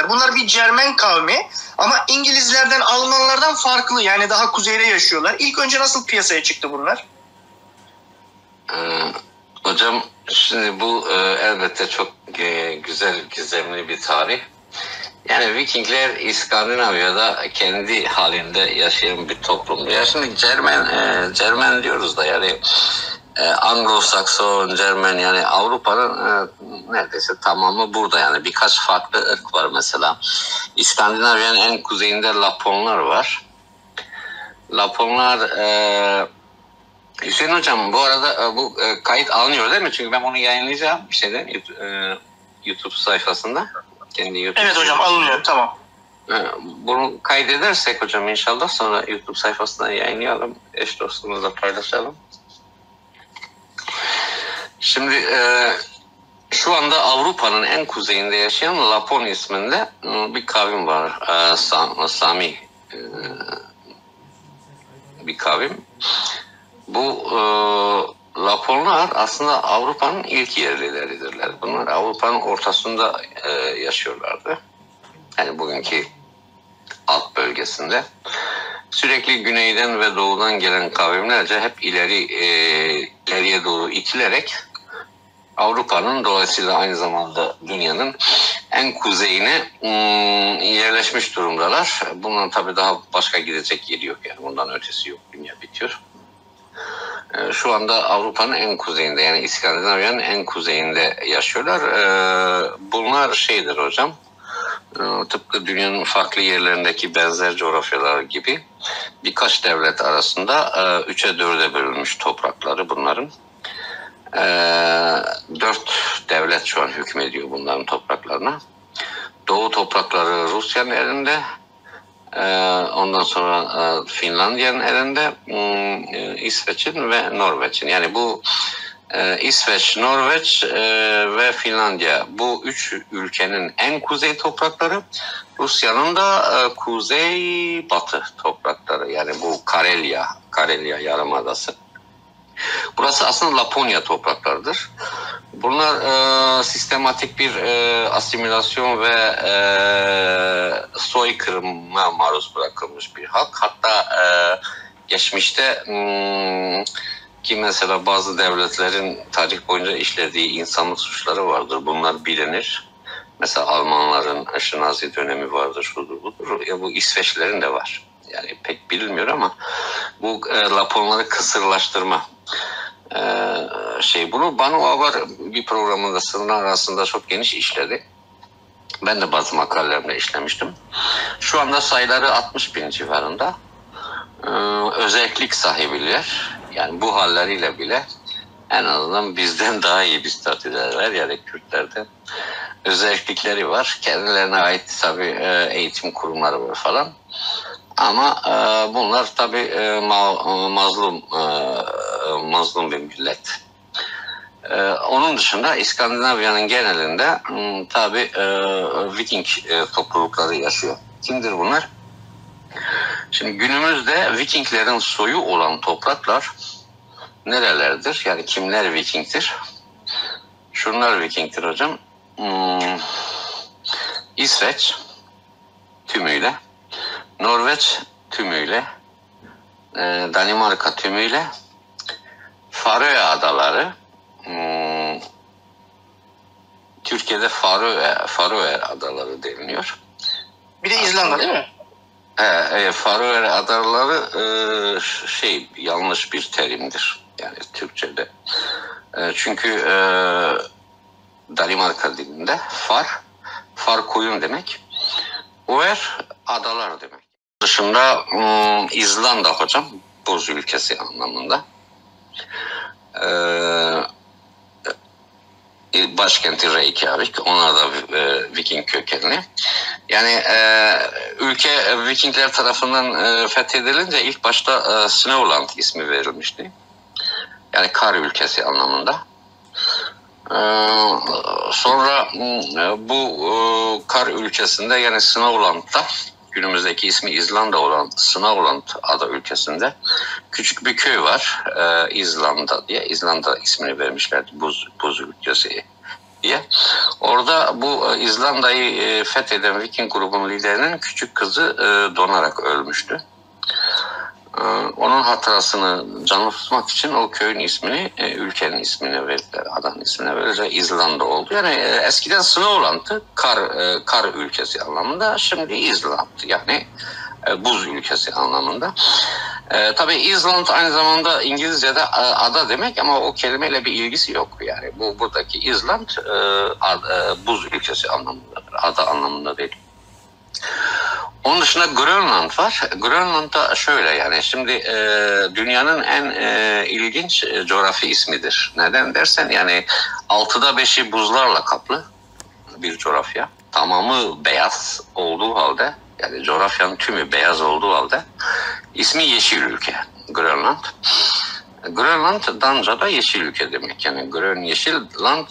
İngilizler. Bunlar bir Cermen kavmi ama İngilizlerden, Almanlardan farklı. Yani daha kuzeyde yaşıyorlar. İlk önce nasıl piyasaya çıktı bunlar? Hocam şimdi bu elbette çok güzel, gizemli bir tarih. Yani Vikingler İskandinavya'da kendi halinde yaşayan bir toplumdu. Ya şimdi Cermen diyoruz da yani Anglo-Sakson, Cermen yani Avrupa'nın neredeyse tamamı burada yani birkaç farklı ırk var mesela. İskandinavya'nın en kuzeyinde Laponlar var. Laponlar Hüseyin Hocam bu arada bu kayıt alınıyor değil mi? Çünkü ben onu yayınlayacağım bir şeyde YouTube sayfasında. Kendi YouTube evet hocam alınıyor, tamam. Bunu kaydedersek hocam inşallah sonra YouTube sayfasına yayınlayalım. Eş dostumuzla paylaşalım. Şimdi şu anda Avrupa'nın en kuzeyinde yaşayan Lapon isminde bir kavim var. Sami bir kavim. Bu Laponlar aslında Avrupa'nın ilk yerlileridirler. Bunlar Avrupa'nın ortasında yaşıyorlardı. Yani bugünkü alt bölgesinde. Sürekli güneyden ve doğudan gelen kavimlerce hep ileriye doğru itilerek Avrupa'nın dolayısıyla aynı zamanda dünyanın en kuzeyine yerleşmiş durumdalar. Bundan tabii daha başka gidecek yeri yok. Yani bundan ötesi yok. Dünya bitiyor. Şu anda Avrupa'nın en kuzeyinde yani İskandinavya'nın en kuzeyinde yaşıyorlar. Bunlar şeydir hocam. Tıpkı dünyanın farklı yerlerindeki benzer coğrafyalar gibi birkaç devlet arasında 3'e 4'e bölünmüş toprakları bunların. 4 devlet şu an hükmediyor bunların topraklarına. Doğu toprakları Rusya'nın elinde. Ondan sonra Finlandiya'nın elinde, İsveç'in ve Norveç'in. Yani bu İsveç, Norveç ve Finlandiya bu 3 ülkenin en kuzey toprakları. Rusya'nın da kuzey batı toprakları. Yani bu Karelya Yarımadası. Burası aslında Laponya topraklarıdır. Bunlar sistematik bir asimilasyon ve soykırıma maruz bırakılmış bir halk. Hatta geçmişte ki mesela bazı devletlerin tarih boyunca işlediği insanlık suçları vardır. Bunlar bilinir. Mesela Almanların Şinazi dönemi vardır, şudur budur. Ya bu İsveçlerin de var. Yani pek bilinmiyor ama bu Laponları kısırlaştırma bunu Banu Avar bir programında sınırlar arasında çok geniş işledi. Ben de bazı makalelerimde işlemiştim. Şu anda sayıları 60 bin civarında. Özellik sahibiler. Yani bu halleriyle bile en azından bizden daha iyi bir statüdeler. Yani Kürtlerde özellikleri var. Kendilerine ait tabii eğitim kurumları var falan. Ama bunlar tabii mazlum bir millet. Onun dışında İskandinavya'nın genelinde tabii Viking toplulukları yaşıyor. Kimdir bunlar? Şimdi günümüzde Vikinglerin soyu olan topraklar nerelerdir? Yani kimler Viking'tir? Şunlar Viking'tir hocam. İsveç tümüyle, Norveç tümüyle, Danimarka tümüyle, Faroe Adaları, Türkiye'de Faroe Adaları deniliyor. Bir de İzlanda değil mi? Faroe Adaları yanlış bir terimdir. Yani Türkçe'de. Çünkü Danimarka dilinde far koyun demek. Oer adalar demek. Dışında İzlanda hocam buz ülkesi anlamında. Başkenti Reykjavik. Onlar da Viking kökenli. Yani ülke Vikingler tarafından fethedilince ilk başta Snowland ismi verilmişti. Yani kar ülkesi anlamında. Sonra bu kar ülkesinde yani Snowland'da günümüzdeki ismi İzlanda olan Snowland ada ülkesinde küçük bir köy var. İzlanda diye. İzlanda ismini vermişlerdi buz ülkesi diye. Orada bu İzlanda'yı fetheden Viking grubunun liderinin küçük kızı donarak ölmüştü. Onun hatırasını canlı tutmak için o köyün ismini, ülkenin ismini verdiler, adanın ismini verdiler. İzlanda oldu. Yani eskiden Snowland'tı, kar ülkesi anlamında. Şimdi İzland, yani buz ülkesi anlamında. Tabii İzland aynı zamanda İngilizce'de ada demek ama o kelimeyle bir ilgisi yok. Yani buradaki İzland buz ülkesi anlamındadır, ada anlamında değil. Onun dışında Grönland var. Grönland da şöyle, yani şimdi dünyanın en ilginç coğrafi ismidir. Neden dersen, yani 6'da 5'i buzlarla kaplı bir coğrafya. Tamamı beyaz olduğu halde, yani coğrafyanın tümü beyaz olduğu halde ismi yeşil ülke Grönland. Grönland Danca'da yeşil ülke demek. Yani Grön yeşil, land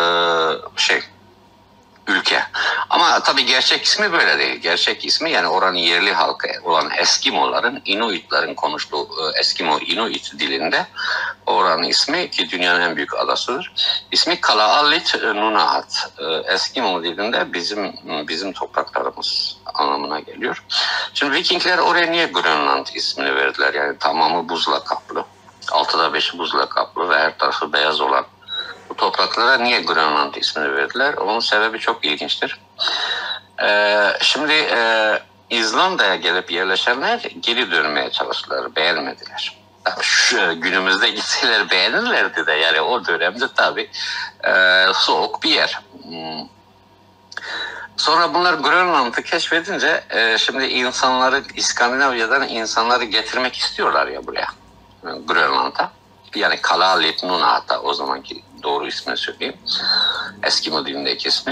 ülke. Ama tabii gerçek ismi böyle değil. Gerçek ismi, yani oranın yerli halkı olan Eskimoların, Inuitlerin konuştuğu Eskimo-Inuit dilinde oranın ismi, ki dünyanın en büyük adasıdır, İsmi Kalaallit Nunaat. Eskimo dilinde bizim topraklarımız anlamına geliyor. Şimdi Vikingler oraya niye Grönland ismini verdiler? Yani tamamı buzla kaplı. 6'da 5'i buzla kaplı ve her tarafı beyaz olan bu topraklara niye Grönland ismini verdiler? Onun sebebi çok ilginçtir. Şimdi İzlanda'ya gelip yerleşenler geri dönmeye çalıştılar, beğenmediler. Günümüzde gitseler beğenirlerdi de, yani o dönemde tabii soğuk bir yer. Sonra bunlar Grönland'ı keşfedince şimdi İskandinavya'dan insanları getirmek istiyorlar ya buraya, Grönland'a. Yani Kalaallit Nunaat'a, o zamanki doğru ismini söyleyeyim. Eskimo dilindeki ismi.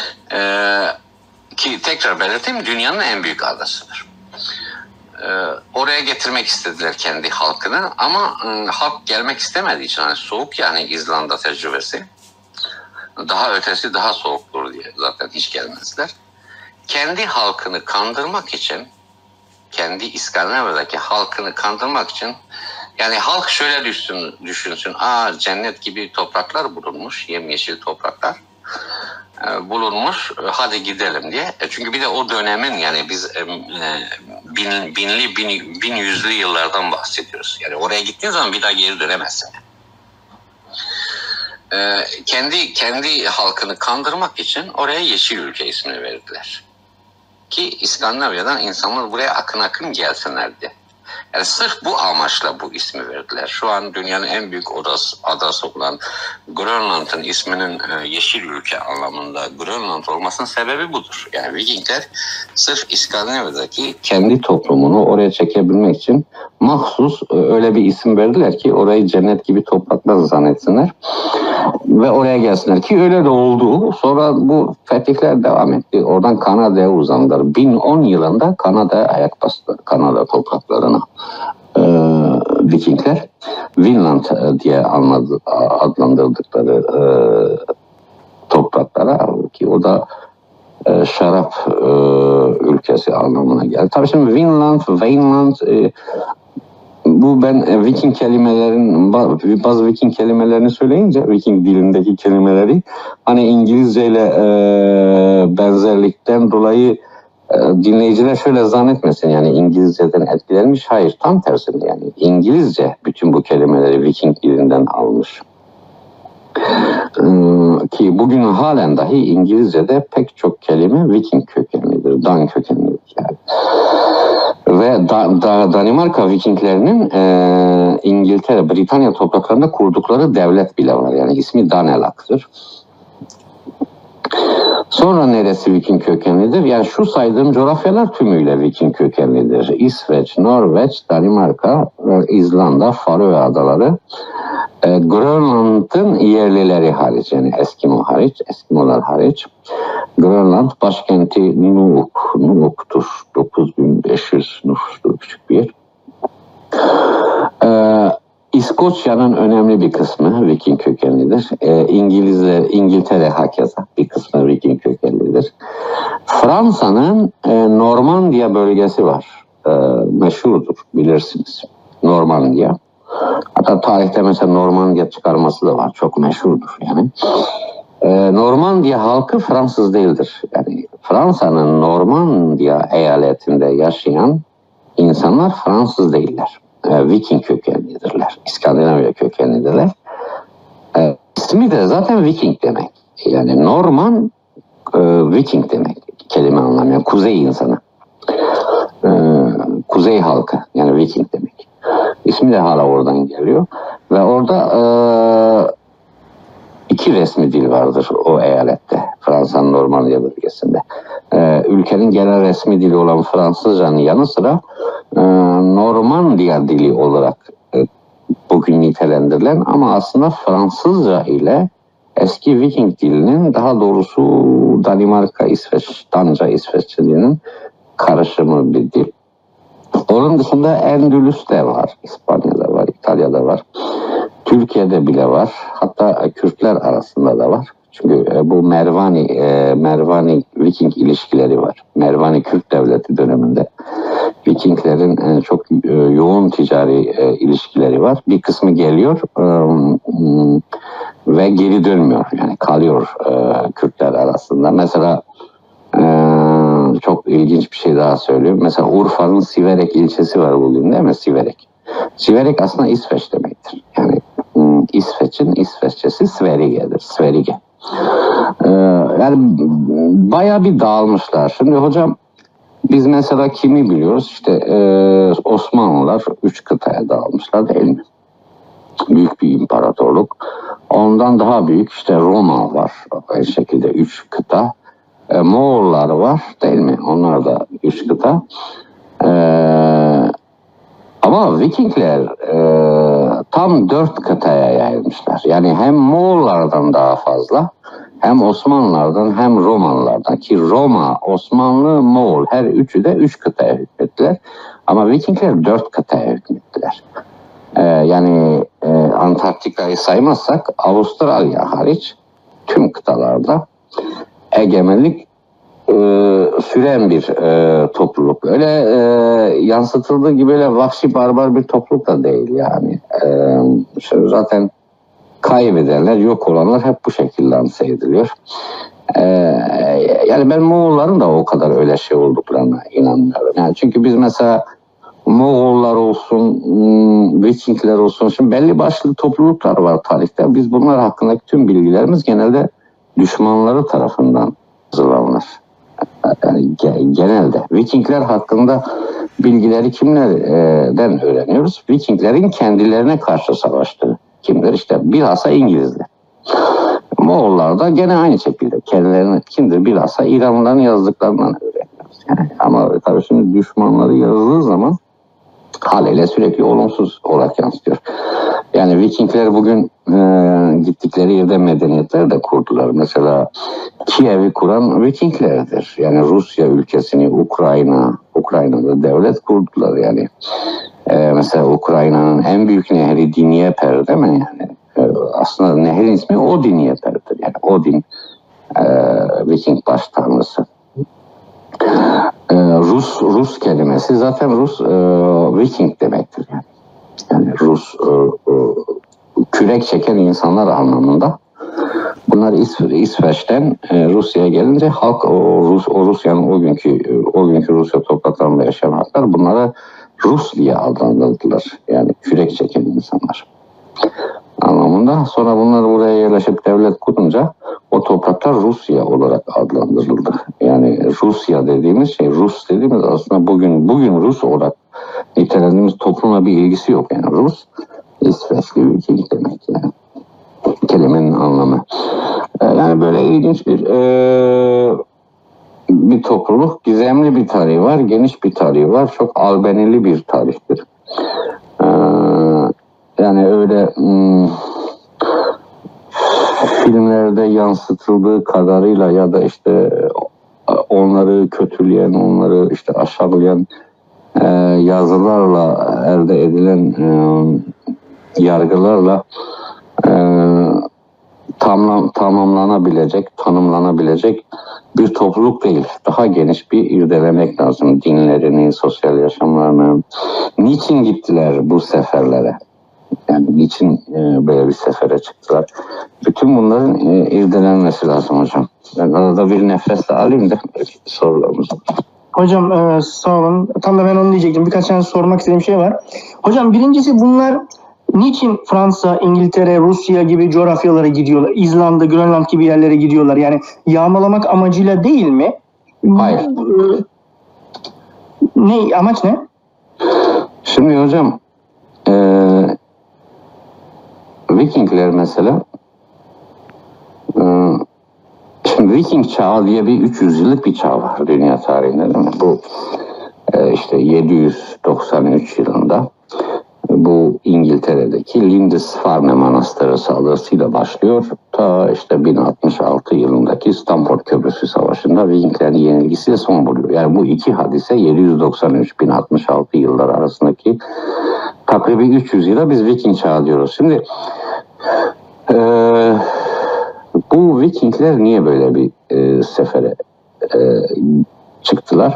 Ki tekrar belirteyim, dünyanın en büyük adasıdır. Oraya getirmek istediler kendi halkını ama halk gelmek istemediği için, hani soğuk, yani İzlanda tecrübesi. Daha ötesi daha soğuktur diye zaten hiç gelmezler. Kendi halkını kandırmak için, kendi İskandinavya'daki halkını kandırmak için, yani halk şöyle düşünsün, cennet gibi topraklar bulunmuş, yemyeşil topraklar bulunmuş, hadi gidelim diye. Çünkü bir de o dönemin, yani biz bin yüzlü yıllardan bahsediyoruz. Yani oraya gittiğin zaman bir daha geri dönemezsin. Kendi halkını kandırmak için oraya yeşil ülke ismini verdiler. Ki İskandinavya'dan insanlar buraya akın gelsinler diye. Yani sırf bu amaçla bu ismi verdiler. Şu an dünyanın en büyük adası olan Grönland'ın isminin yeşil ülke anlamında Grönland olmasının sebebi budur. Yani Vikingler sırf İskandinavya'daki kendi toplumunu oraya çekebilmek için mahsus öyle bir isim verdiler ki orayı cennet gibi topraklar zannetsinler ve oraya gelsinler, ki öyle de oldu. Sonra bu fetihler devam etti. Oradan Kanada'ya uzandılar. 1010 yılında Kanada'ya ayak bastılar. Kanada topraklarına. Vikingler Vinland diye adlandırdıkları topraklara, ki o da şarap ülkesi anlamına geldi. Tabii şimdi Vinland, bu ben Viking kelimelerin, bazı Viking kelimelerini söyleyince, Viking dilindeki kelimeleri, hani İngilizceyle benzerlikten dolayı dinleyiciler şöyle zannetmesin, yani İngilizceden etkilenmiş. Hayır, tam tersine, yani İngilizce bütün bu kelimeleri Viking dilinden almış. Ki bugün halen dahi İngilizce'de pek çok kelime Viking kökenlidir, Dan kökenlidir yani. Ve Danimarka Vikinglerinin İngiltere, Britanya topraklarında kurdukları devlet bile var. Yani ismi Danelag'dır. Sonra neresi Viking kökenlidir? Yani şu saydığım coğrafyalar tümüyle Viking kökenlidir. İsveç, Norveç, Danimarka, İzlanda, Faroe Adaları, Grönland'ın yerlileri hariç, yani Eskimolar hariç. Grönland başkenti Nuuk'tur. 9500 nüfuslu küçük bir yer. İskoçya'nın önemli bir kısmı Viking kökenlidir. İngiltere hakeza bir kısmı Viking kökenlidir. Fransa'nın Normandiya bölgesi var. Meşhurdur, bilirsiniz. Normandiya. Hatta tarihte mesela Normandiya çıkarması da var. Çok meşhurdur yani. Normandiya halkı Fransız değildir. Yani Fransa'nın Normandiya eyaletinde yaşayan insanlar Fransız değiller. Viking kökenlidirler. İskandinavya kökenlidirler. İsmi de zaten Viking demek. Yani Norman Viking demek. Kelime anlamı. Yani kuzey insanı. Kuzey halkı. Yani Viking demek. İsmi de hala oradan geliyor. Ve orada iki resmi dil vardır o eyalette. Fransa'nın Normandiya bölgesinde. Ülkenin genel resmi dili olan Fransızcanın yanı sıra Normandiya dili olarak bugün nitelendirilen ama aslında Fransızca ile eski Viking dilinin, daha doğrusu Danimarka, İsveç, Danca, İsveççe dilinin karışımı bir dil. Onun dışında Endülüs'te var, İspanya'da var, İtalya'da var, Türkiye'de bile var. Hatta Kürtler arasında da var. Çünkü bu Mervani Viking ilişkileri var. Mervani Kürt Devleti döneminde Vikinglerin çok yoğun ticari ilişkileri var. Bir kısmı geliyor ve geri dönmüyor. Yani kalıyor Kürtler arasında. Mesela çok ilginç bir şey daha söyleyeyim. Mesela Urfa'nın Siverek ilçesi var bugün, değil mi? Siverek. Siverek aslında İsveç demektir. Yani İsveç'in İsveççesi Sverige'dir. Sverige. Yani bayağı bir dağılmışlar. Şimdi hocam biz mesela kimi biliyoruz? İşte Osmanlılar 3 kıtaya dağılmışlar, değil mi? Büyük bir imparatorluk. Ondan daha büyük işte Roma var. Aynı şekilde 3 kıta. Moğollar var, değil mi? Onlar da 3 kıta. Ama Vikingler tam 4 kıtaya yayılmışlar. Yani hem Moğollardan daha fazla, hem Osmanlılardan hem Romalılardan, ki Roma, Osmanlı, Moğol her üçü de 3 kıtaya hükmettiler. Ama Vikingler 4 kıtaya hükmettiler. Yani Antarktika'yı saymazsak Avustralya hariç tüm kıtalarda egemenlik süren bir topluluk. Öyle yansıtıldığı gibi öyle vahşi barbar bir topluluk da değil yani. Zaten kaybedenler, yok olanlar hep bu şekilde lanse ediliyor. Yani ben Moğolların da o kadar öyle şey olduklarına inanmıyorum. Yani çünkü biz mesela Moğollar olsun, Vikingler olsun, şimdi belli başlı topluluklar var tarihte. Biz bunlar hakkındaki tüm bilgilerimiz genelde düşmanları tarafından hazırlanır. Yani genelde Vikingler hakkında bilgileri kimlerden öğreniyoruz? Vikinglerin kendilerine karşı savaştığı kimdir? İşte bilhassa İngilizler. Moğollar da gene aynı şekilde kendilerine kimdir? Bilhassa İranlıların yazdıklarından öğreniyoruz. Yani, ama tabii şimdi düşmanları yazdığı zaman haliyle sürekli olumsuz olarak yansıtıyor. Yani Vikingler bugün gittikleri yerde medeniyetler de kurdular. Mesela Kiev'i kuran Vikinglerdir. Yani Rusya ülkesini, Ukrayna'da devlet kurdular yani. Mesela Ukrayna'nın en büyük nehri Dnieper, değil mi? Yani aslında nehrin ismi Odinyeper'dir. Yani Odin Viking baş tanrısı. Rus kelimesi zaten Rus Viking demektir yani. Yani Rus kürek çeken insanlar anlamında. Bunlar İsveç'ten Rusya'ya gelince halk o Rusya'nın o günkü Rusya topraklarında yaşayan halklar bunlara Rus diye adlandırdılar. Yani kürek çeken insanlar anlamında. Sonra bunlar buraya yerleşip devlet kurunca o topraklar Rusya olarak adlandırıldı. Yani Rusya dediğimiz şey, Rus dediğimiz aslında bugün Rus olarak nitelendiğimiz toplumla bir ilgisi yok. Yani Rus, İsveçli ülke demek yani. Kelimenin anlamı. Yani böyle ilginç bir topluluk, gizemli bir tarihi var, geniş bir tarihi var, çok albenili bir tarihtir. Yani öyle filmlerde yansıtıldığı kadarıyla ya da işte onları kötüleyen, onları işte aşağılayan yazılarla elde edilen yargılarla tanımlanabilecek bir topluluk değil. Daha geniş bir irdelemek lazım. Dinlerini, sosyal yaşamlarını. Niçin gittiler bu seferlere? Yani niçin böyle bir sefere çıktılar? Bütün bunların irdelenmesi lazım hocam. Ben arada bir nefesle alayım da sorularımızı. Hocam sağ olun. Tam da ben onu diyecektim. Birkaç tane sormak istediğim şey var. Hocam birincisi bunlar niçin Fransa, İngiltere, Rusya gibi coğrafyalara gidiyorlar? İzlanda, Grönland gibi yerlere gidiyorlar. Yani yağmalamak amacıyla değil mi? Hayır. Ne amaç ne? Şimdi hocam Vikingler mesela şimdi Viking çağı diye bir 300 yıllık bir çağ var dünya tarihinde, değil mi? Bu işte 793 yılında bu İngiltere'deki Lindisfarne Manastırı saldırısıyla başlıyor. Ta işte 1066 yılındaki Stamford Köprüsü Savaşı'nda Vikinglerin yenilgisiyle son buluyor. Yani bu iki hadise 793-1066 yıllar arasındaki takribi 300 yıla biz Viking çağı diyoruz. Şimdi bu Vikingler niye böyle bir sefere çıktılar?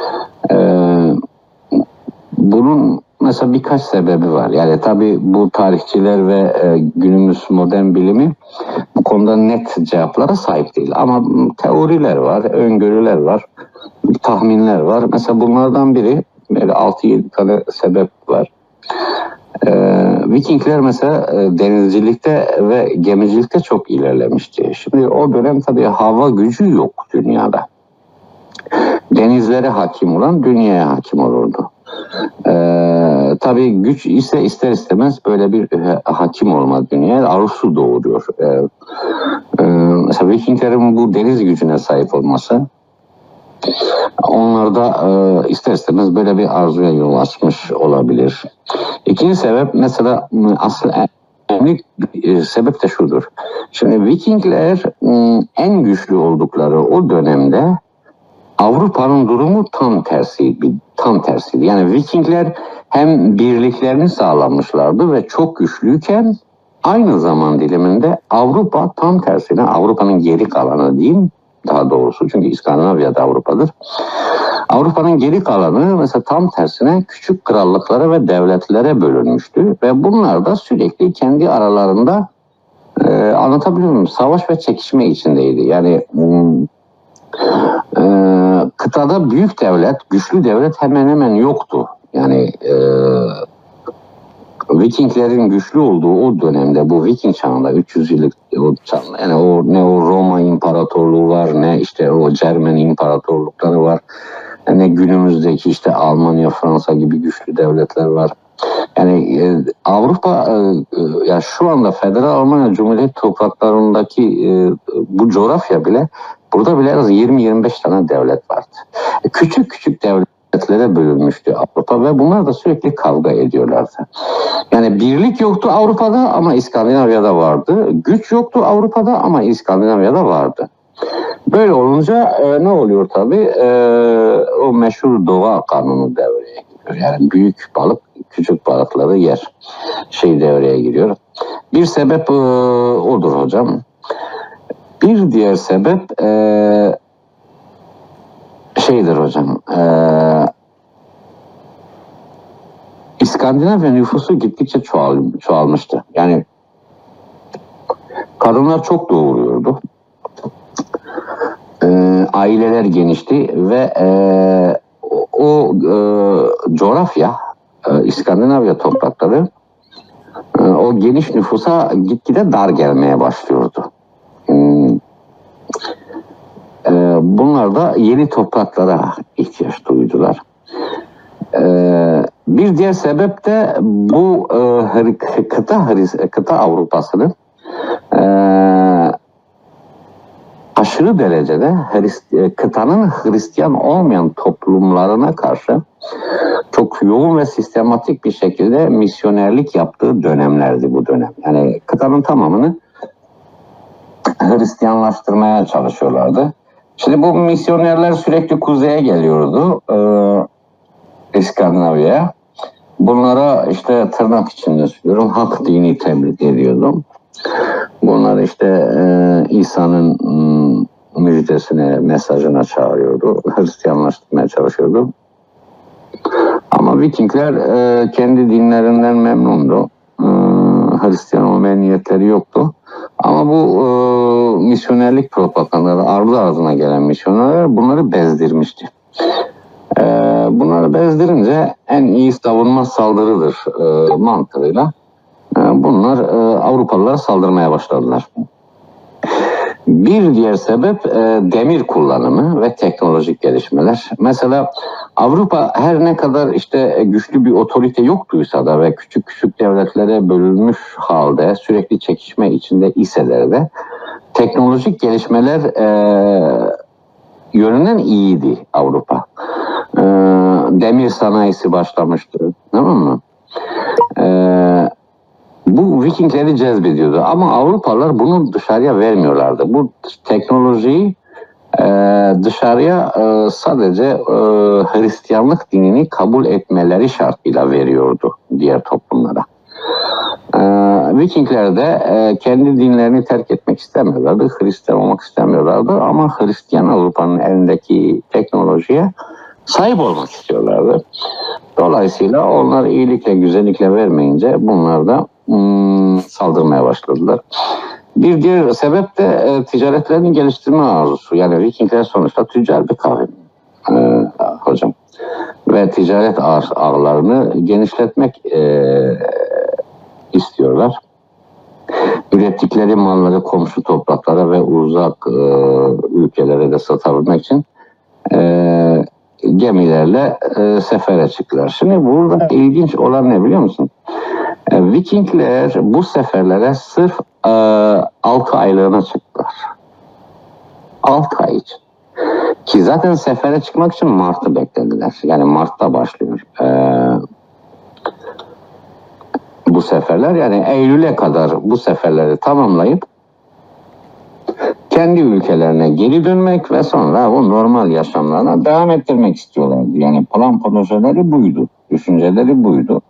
Bunun mesela birkaç sebebi var. Yani tabii bu tarihçiler ve günümüz modern bilimi bu konuda net cevaplara sahip değil. Ama teoriler var, öngörüler var, tahminler var. Mesela bunlardan biri, böyle 6-7 tane sebep var. Vikingler mesela denizcilikte ve gemicilikte çok ilerlemişti. Şimdi o dönem tabii hava gücü yok dünyada. Denizlere hakim olan dünyaya hakim olurdu. Tabii güç ise ister istemez böyle bir hakim olma dünyaya arzusu doğuruyor. Mesela Vikinglerin bu deniz gücüne sahip olması onlarda ister istemez böyle bir arzuya yol açmış olabilir. İkinci sebep mesela asıl önemli sebep de şudur. Şimdi Vikingler en güçlü oldukları o dönemde Avrupa'nın durumu tam tersiydi. Yani Vikingler hem birliklerini sağlamışlardı ve çok güçlüyken aynı zaman diliminde Avrupa tam tersine, Avrupa'nın geri kalanı diyeyim daha doğrusu, çünkü İskandinavya'da Avrupa'dır. Avrupa'nın geri kalanı mesela tam tersine küçük krallıklara ve devletlere bölünmüştü ve bunlar da sürekli kendi aralarında anlatabiliyor muyum? Savaş ve çekişme içindeydi. Yani kıtada büyük devlet, güçlü devlet hemen hemen yoktu. Yani Vikinglerin güçlü olduğu o dönemde, bu Viking çağında, 300 yıllık o çağında, yani ne o Roma İmparatorluğu var, ne işte o Cermen İmparatorlukları var, ne günümüzdeki işte Almanya, Fransa gibi güçlü devletler var. Yani Avrupa, ya şu anda Federal Almanya Cumhuriyeti topraklarındaki bu coğrafya bile, burada bile az 20-25 tane devlet vardı. Küçük küçük devletlere bölünmüştü Avrupa ve bunlar da sürekli kavga ediyorlardı. Yani birlik yoktu Avrupa'da ama İskandinavya'da vardı. Güç yoktu Avrupa'da ama İskandinavya'da vardı. Böyle olunca ne oluyor tabii? O meşhur doğa kanunu devreye giriyor. Yani büyük balık küçük balıkları yer. Devreye giriyor. Bir sebep odur hocam. Bir diğer sebep hocam. İskandinavya nüfusu gittikçe çoğalmıştı. Yani kadınlar çok doğuruyordu. Aileler genişti ve o coğrafya, İskandinavya toprakları o geniş nüfusa gitgide dar gelmeye başlıyordu. Bunlar da yeni topraklara ihtiyaç duydular. Bir diğer sebep de bu kıta Avrupa'sının aşırı derecede kıtanın Hristiyan olmayan toplumlarına karşı çok yoğun ve sistematik bir şekilde misyonerlik yaptığı dönemlerdi bu dönem. Yani kıtanın tamamını Hristiyanlaştırmaya çalışıyorlardı. Şimdi bu misyonerler sürekli kuzeye geliyordu, İskandinavya'ya. Bunlara işte tırnak içinde söylüyorum, hak dini tebliğ ediyordum. Bunlar işte İsa'nın müjdesine, mesajına çağırıyordu. Hristiyanlaştırmaya çalışıyordu. Ama Vikingler kendi dinlerinden memnundu. Hristiyan olmaya niyetleri yoktu. Ama bu misyonerlik propagandaları ardı ardına gelen misyonerler bunları bezdirmişti. Bunları bezdirince en iyi savunma saldırıdır mantığıyla bunlar Avrupalılara saldırmaya başladılar. Bir diğer sebep demir kullanımı ve teknolojik gelişmeler. Mesela Avrupa her ne kadar işte güçlü bir otorite yoktuysa da ve küçük küçük devletlere bölünmüş halde sürekli çekişme içinde iseler de teknolojik gelişmeler yönünden iyiydi Avrupa. Demir sanayisi başlamıştı, tamam mı? Bu Vikingleri cezbediyordu ama Avrupalılar bunu dışarıya vermiyorlardı. Bu teknolojiyi dışarıya sadece Hristiyanlık dinini kabul etmeleri şartıyla veriyordu diğer toplumlara. Vikingler de kendi dinlerini terk etmek istemiyorlardı, Hristiyan olmak istemiyorlardı ama Hristiyan Avrupa'nın elindeki teknolojiye sahip olmak istiyorlardı. Dolayısıyla onlar iyilikle, güzellikle vermeyince bunlar da saldırmaya başladılar. Bir diğer sebep de ticaretlerini geliştirme arzusu. Yani Vikingler sonuçta tüccar bir kavim hocam. Ve ticaret ağlarını genişletmek istiyorlar. Ürettikleri malları komşu topraklara ve uzak ülkelere de satabilmek için gemilerle sefere çıktılar. Şimdi burada ilginç olan ne biliyor musun? Vikingler bu seferlere sırf 6 aylığına çıktılar. 6 ay için. Ki zaten sefere çıkmak için Mart'ı beklediler. Yani Mart'ta başlıyor. Bu seferler yani Eylül'e kadar bu seferleri tamamlayıp kendi ülkelerine geri dönmek ve sonra o normal yaşamlarına devam ettirmek istiyorlardı. Yani plan projeleri buydu. Düşünceleri buydu.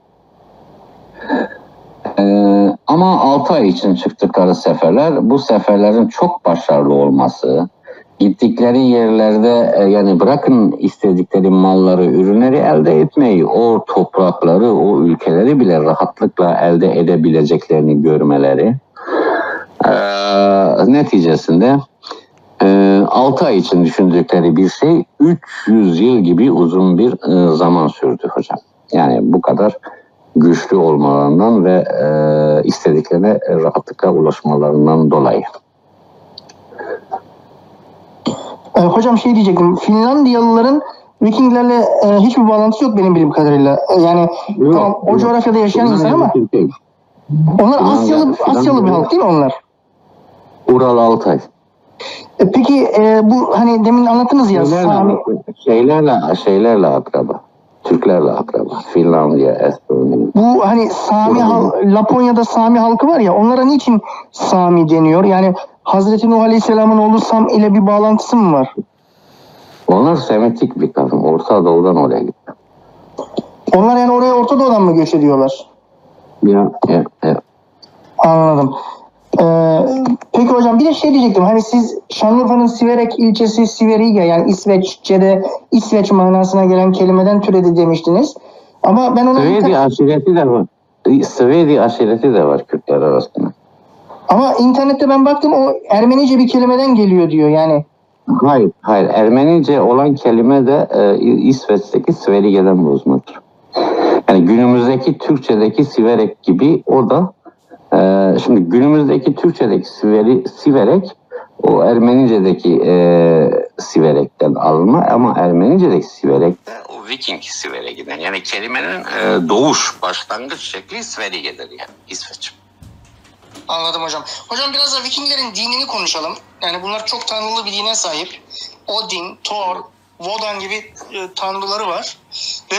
Ama 6 ay için çıktıkları seferler, bu seferlerin çok başarılı olması, gittikleri yerlerde yani bırakın istedikleri malları, ürünleri elde etmeyi, o toprakları, o ülkeleri bile rahatlıkla elde edebileceklerini görmeleri neticesinde 6 ay için düşündükleri bir şey 300 yıl gibi uzun bir zaman sürdü hocam. Yani bu kadar güçlü olmalarından ve istediklerine rahatlıkla ulaşmalarından dolayı. Hocam şey diyecektim. Finlandiyalıların Vikinglerle hiçbir bağlantısı yok benim bildiğim kadarıyla. Yani Yok, tamam, o yok. coğrafyada yaşayan insan ama onlar Asyalı bir halk değil mi onlar? Ural Altay. Peki bu hani demin anlattınız ya Sami. Şeylerle akraba. Türklerle akraba. Finlandiya, Estonya. Bu hani Laponya'da Sami halkı var ya, onlara niçin Sami deniyor? Yani Hazreti Nuh Aleyhisselam'ın oğlu Sam ile bir bağlantısı mı var? Onlar Semitik bir kavim. Orta Doğu'dan oraya gitti. Onlar yani oraya Orta Doğu'dan mı göç ediyorlar? Ya. Anladım. Peki hocam bir de şey diyecektim. Hani siz Şanlıurfa'nın Siverek ilçesi Siveriga, yani İsveççe'de İsveç manasına gelen kelimeden türedi demiştiniz. Ama ben ona... Svedi aşireti de var. Svedi aşireti de var Kürtler arasında. Ama internette ben baktım, o Ermenice bir kelimeden geliyor diyor yani. Hayır. Ermenice olan kelime de İsveç'teki Sverige'den bozmadır. Yani günümüzdeki Türkçedeki Siverek gibi o da şimdi günümüzdeki Türkçedeki Siverek o Ermenice'deki Siverek'ten alınma ama Ermenice'deki Siverek de O Viking Sveregi'den. Yani kelimenin doğuş, başlangıç şekli Sverige'dir yani İsveç. Anladım hocam. Hocam biraz da Vikinglerin dinini konuşalım. Yani bunlar çok tanrılı bir dine sahip. Odin, Thor, Wodan gibi tanrıları var. Ve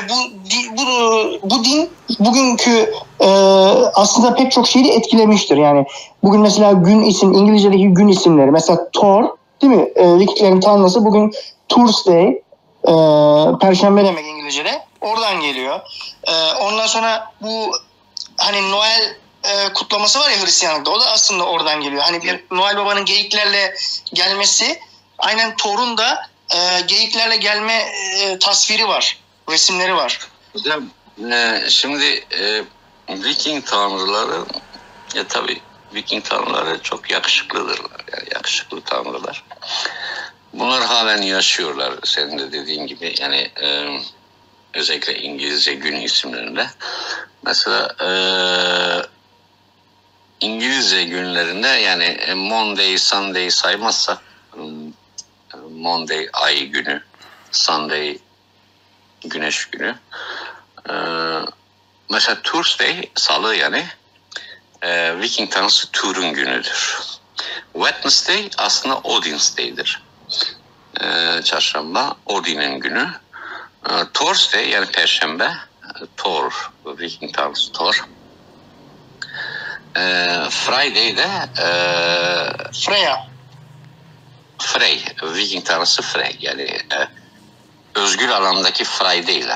bu din bugünkü aslında pek çok şeyi etkilemiştir. Yani bugün mesela İngilizce'deki gün isimleri. Mesela Thor, değil mi? Vikinglerin tanrısı bugün Thursday, Perşembe demek İngilizce'de. Oradan geliyor. Ondan sonra bu hani Noel kutlaması var ya Hristiyanlıkta, o da aslında oradan geliyor. Hani bir Noel Baba'nın geyiklerle gelmesi, aynen Thor'un da geyiklerle gelme tasviri var, resimleri var. Hocam şimdi Viking tanrıları Tabii Viking tanrıları çok yakışıklıdırlar. Yani yakışıklı tanrılar. Bunlar halen yaşıyorlar. Senin de dediğin gibi yani özellikle İngilizce gün isimlerinde. Mesela İngilizce günlerinde yani Monday, Sunday saymazsak Monday ay günü, Sunday güneş günü. Mesela Thursday, salı yani Viking tanrısı Thor'un günüdür. Wednesday aslında Odin's Day'dir. Çarşamba Odin'in günü. Thursday yani Perşembe Thor, Viking tanrısı Thor. Friday de Frey, Viking tanrısı Frey. Yani özgür alandaki Friday ile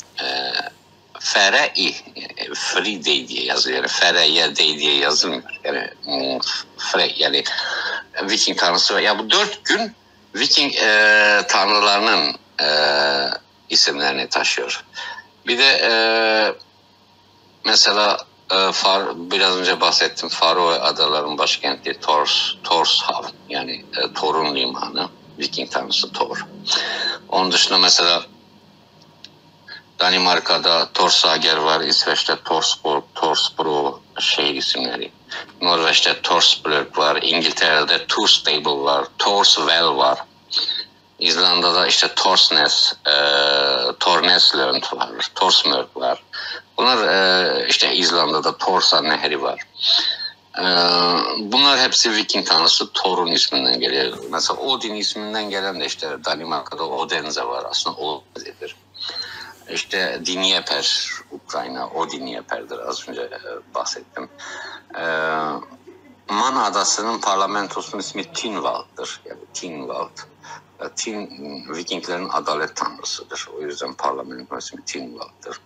F-R-I, Free Day diye yazılıyor. Yani F-R-Y Day diye yazılmıyor. Yani Frey yani Viking tanrısı. Ya bu 4 gün Viking tanrılarının isimlerini taşıyor. Bir de mesela biraz önce bahsettim, Faroe Adaların başkenti Tórshavn yani Thor'un limanı, Viking tanrısı Thor. Onun dışında mesela Danimarka'da Torsager var, İsveç'te Torsborg, Torsbro şehir isimleri. Norveç'te Torsbrøk var, İngiltere'de Torstable var, Torsvel var. İzlanda'da işte Torsnes, Torneslönd var, Torsmörk var. Bunlar işte İzlanda'da Torsa Nehri var. Bunlar hepsi Viking tanrısı Thor'un isminden geliyor. Mesela Odin isminden gelen de işte Danimarka'da Odense var. Aslında Odense'dir. İşte Dnieper, Ukrayna, o Dnieper'dir az önce bahsettim. Man Adası'nın parlamentosunun ismi Tinwald'dır. Yani Tinwald. Vikinglerin adalet tanrısıdır. O yüzden parlamento ismi Tinwald'dır.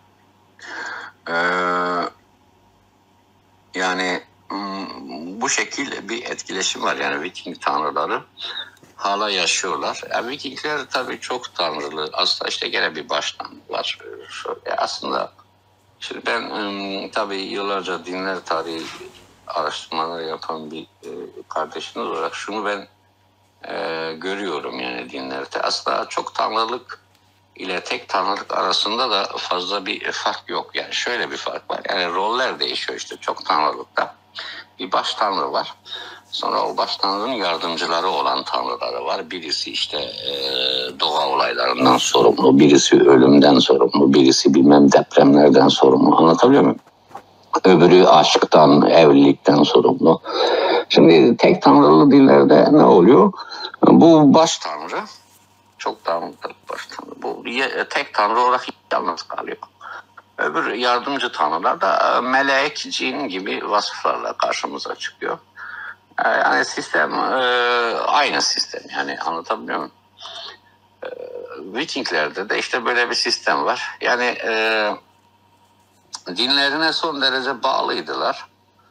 Yani bu şekilde bir etkileşim var. Yani Viking tanrıları hala yaşıyorlar. Yani Vikingler tabii çok tanrılı. Aslında işte gene bir baş tanrı var. Aslında şimdi ben tabii yıllarca dinler tarihi araştırmaları yapan bir kardeşiniz olarak şunu ben görüyorum yani dinlerde. Aslında çok tanrılık ile tek tanrılık arasında da fazla bir fark yok. Yani şöyle bir fark var. Yani roller değişiyor işte çok tanrılıkta. Bir baş tanrı var. Sonra o baş tanrının yardımcıları olan tanrıları var. Birisi işte doğa olaylarından sorumlu, birisi ölümden sorumlu, birisi bilmem depremlerden sorumlu. Anlatabiliyor muyum? Öbürü aşktan, evlilikten sorumlu. Şimdi tek tanrılı dinlerde ne oluyor? Bu baş tanrı, çok tanrılı baş tanrı. Bu tek tanrı olarak yalnız kalıyor. Öbür yardımcı tanrılar da melek, cin gibi vasıflarla karşımıza çıkıyor. Yani sistem aynı sistem yani anlatabiliyor muyum? Vikinglerde de işte böyle bir sistem var. Yani dinlerine son derece bağlıydılar.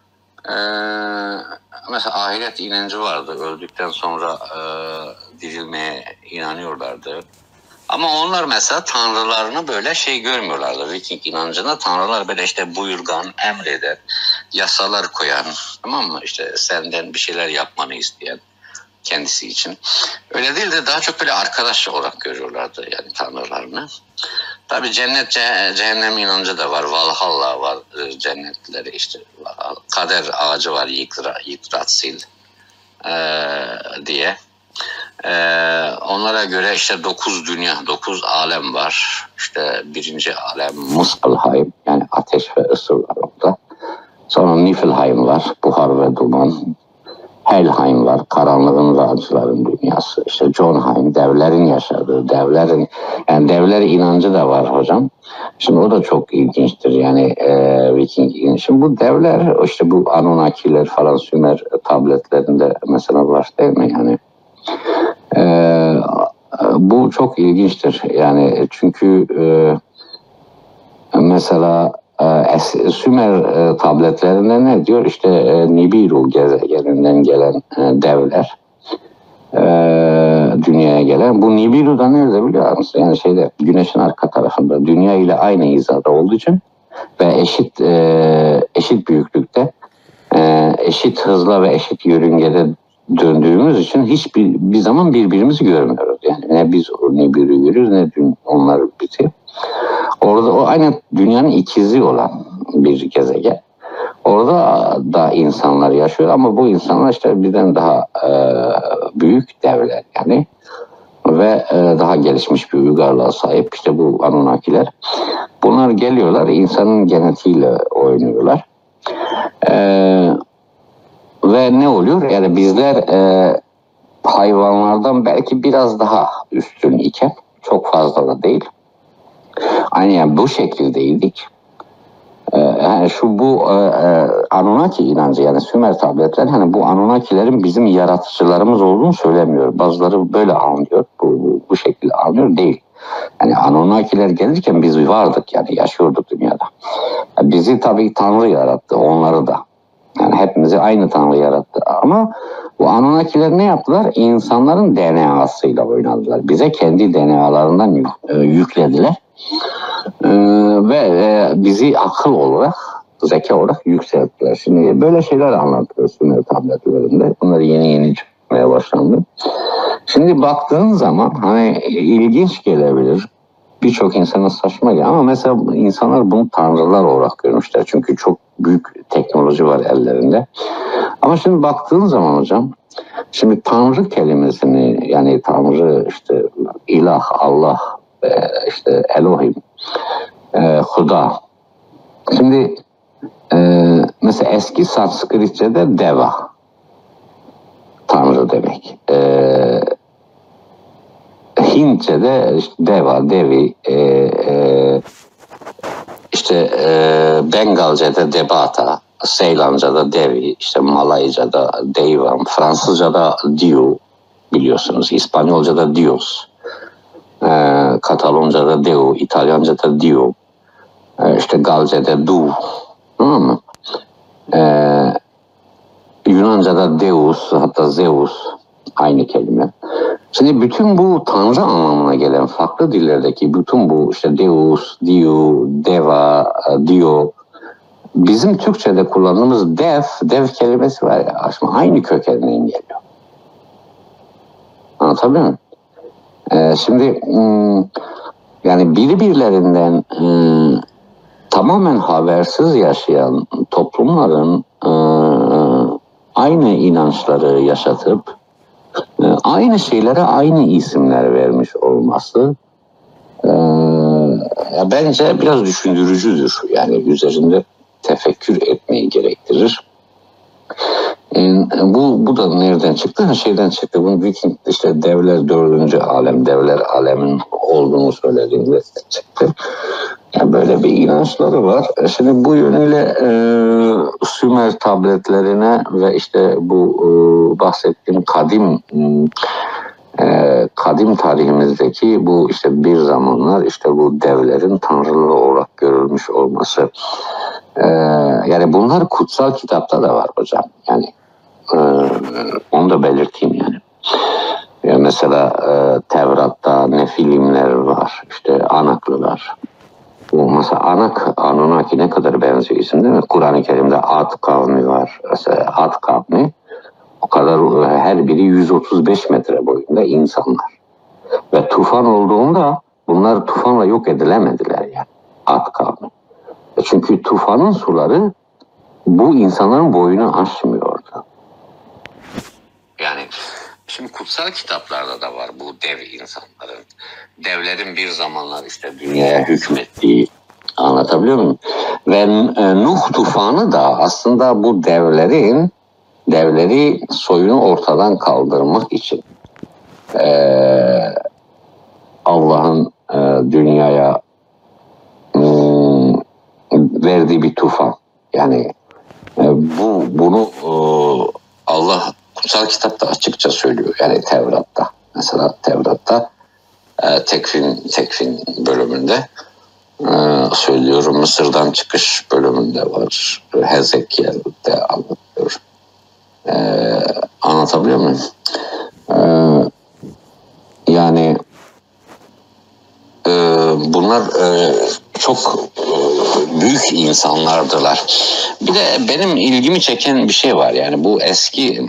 Mesela ahiret inancı vardı. Öldükten sonra dirilmeye inanıyorlardı. Ama onlar mesela tanrılarını böyle şey görmüyorlardı. Viking inancında tanrılar böyle işte buyurgan, emreden, yasalar koyan, tamam mı? İşte senden bir şeyler yapmanı isteyen kendisi için. Öyle değil de daha çok böyle arkadaş olarak görüyorlardı yani tanrılarını. Tabii cennet, cehennem inancı da var. Valhalla var cennetleri işte. Kader ağacı var Yggdrasil diye. Onlara göre işte 9 dünya, 9 alem var. İşte birinci alem Muspelheim yani ateş ve ısır var orada. Sonra Niflheim var, buhar ve duman. Helheim var, karanlığın racıların dünyası. İşte Jotunheim, devlerin yaşadığı, devler inancı da var hocam. Şimdi o da çok ilginçtir yani Viking inancı. Şimdi bu devler, işte bu Anunnakiler falan Sümer tabletlerinde mesela var değil mi yani? Bu çok ilginçtir yani çünkü mesela Sümer tabletlerinde ne diyor? İşte Nibiru gezegeninden gelen devler dünyaya gelen. Bu Nibiru da nerede biliyor musun? Yani güneşin arka tarafında. Dünya ile aynı hizada olduğu için ve eşit büyüklükte eşit hızla ve eşit yörüngede döndüğümüz için hiçbir zaman birbirimizi görmüyoruz. Yani ne biz ne biri görüyoruz ne onlar bizi. Orada o aynı dünyanın ikizi olan bir gezegen. Orada da insanlar yaşıyor ama bu insanlar işte bizden daha büyük devler yani ve daha gelişmiş bir uygarlığa sahip işte bu Anunnakiler. Bunlar geliyorlar insanın genetiğiyle oynuyorlar. Ve ne oluyor? Yani bizler hayvanlardan belki biraz daha üstün iken çok fazla da değil. Aynı yani bu şekildeydik. Yani bu Anunnaki inancı yani Sümer tabletler hani bu Anunnakilerin bizim yaratıcılarımız olduğunu söylemiyor. Bazıları böyle anlıyor. Bu şekilde anlıyor değil. Yani Anunnakiler gelirken biz vardık yani yaşıyorduk dünyada. Bizi tabii Tanrı yarattı onları da. Yani hepimizi aynı Tanrı yarattı. Ama bu Anunnakiler ne yaptılar? İnsanların DNA'sıyla oynadılar. Bize kendi DNA'larından yüklediler. Ve bizi akıl olarak, zeka olarak yükselttiler. Şimdi böyle şeyler anlatıyor Sümer tabletlerinde. Bunlar yeni çıkmaya başlandı. Şimdi baktığın zaman hani ilginç gelebilir. Birçok insana saçma gelir ama mesela insanlar bunu tanrılar olarak görmüşler. Çünkü çok büyük teknoloji var ellerinde. Ama şimdi baktığın zaman hocam, şimdi tanrı kelimesini yani tanrı işte ilah, Allah, işte Elohim, Huda. Şimdi mesela eski Sanskritçe'de deva, tanrı demek. Hintçe'de işte deva, devi, işte Bengalce'de debata, Seylanca'da devi, işte Malayca'da devam, Fransızca'da dieu biliyorsunuz, İspanyolca'da dios, Katalonca'da deu, İtalyanca'da dio, işte Galce'de du, tamam mı? Yunanca'da deus, hatta Zeus aynı kelime. Şimdi bütün bu tanrı anlamına gelen farklı dillerdeki bütün bu işte deus, diu, deva, dio bizim Türkçe'de kullandığımız dev kelimesi var ya aslında aynı kökeninden geliyor. Anlatabiliyor muyum? Şimdi yani birbirlerinden tamamen habersiz yaşayan toplumların aynı inançları yaşatıp aynı şeylere aynı isimler vermiş olması bence biraz düşündürücüdür. Yani üzerinde tefekkür etmeyi gerektirir. Bu da nereden çıktı? Şeyden çıktı. Bu Viking işte devler 4. alem, devler alemin olduğunu söylediğinde çıktı. Yani böyle bir inançları var. Şimdi bu yönüyle Sümer tabletlerine ve işte bu bahsettiğim kadim tarihimizdeki bu işte bir zamanlar işte bu devlerin tanrıları olarak görülmüş olması. Yani bunlar kutsal kitapta da var hocam. Yani onu da belirteyim yani. Yani mesela Tevrat'ta Nefilimler var, işte Anaklılar. Bu mesela Anunnaki ne kadar benziyor isim değil mi? Kur'an-ı Kerim'de Ad kavmi var. Mesela Ad kavmi o kadar her biri 135 metre boyunda insanlar. Ve tufan olduğunda bunlar tufanla yok edilemediler yani. Ad kavmi. Çünkü tufanın suları bu insanların boyunu aşmıyordu. Yani şimdi kutsal kitaplarda da var bu dev insanların. Devlerin bir zamanlar işte dünyaya hükmettiği, anlatabiliyor muyum? Ve Nuh tufanı da aslında bu devleri soyunu ortadan kaldırmak için Allah'ın dünyaya verdiği bir tufan. Yani bunu Allah kutsal kitapta açıkça söylüyor. Yani Tevrat'ta. Mesela Tevrat'ta Tekvin bölümünde söylüyorum. Mısır'dan çıkış bölümünde var. Hezekiel'de anlatıyor. Anlatabiliyor muyum? Yani bunlar çok büyük insanlardılar. Bir de benim ilgimi çeken bir şey var. Yani bu eski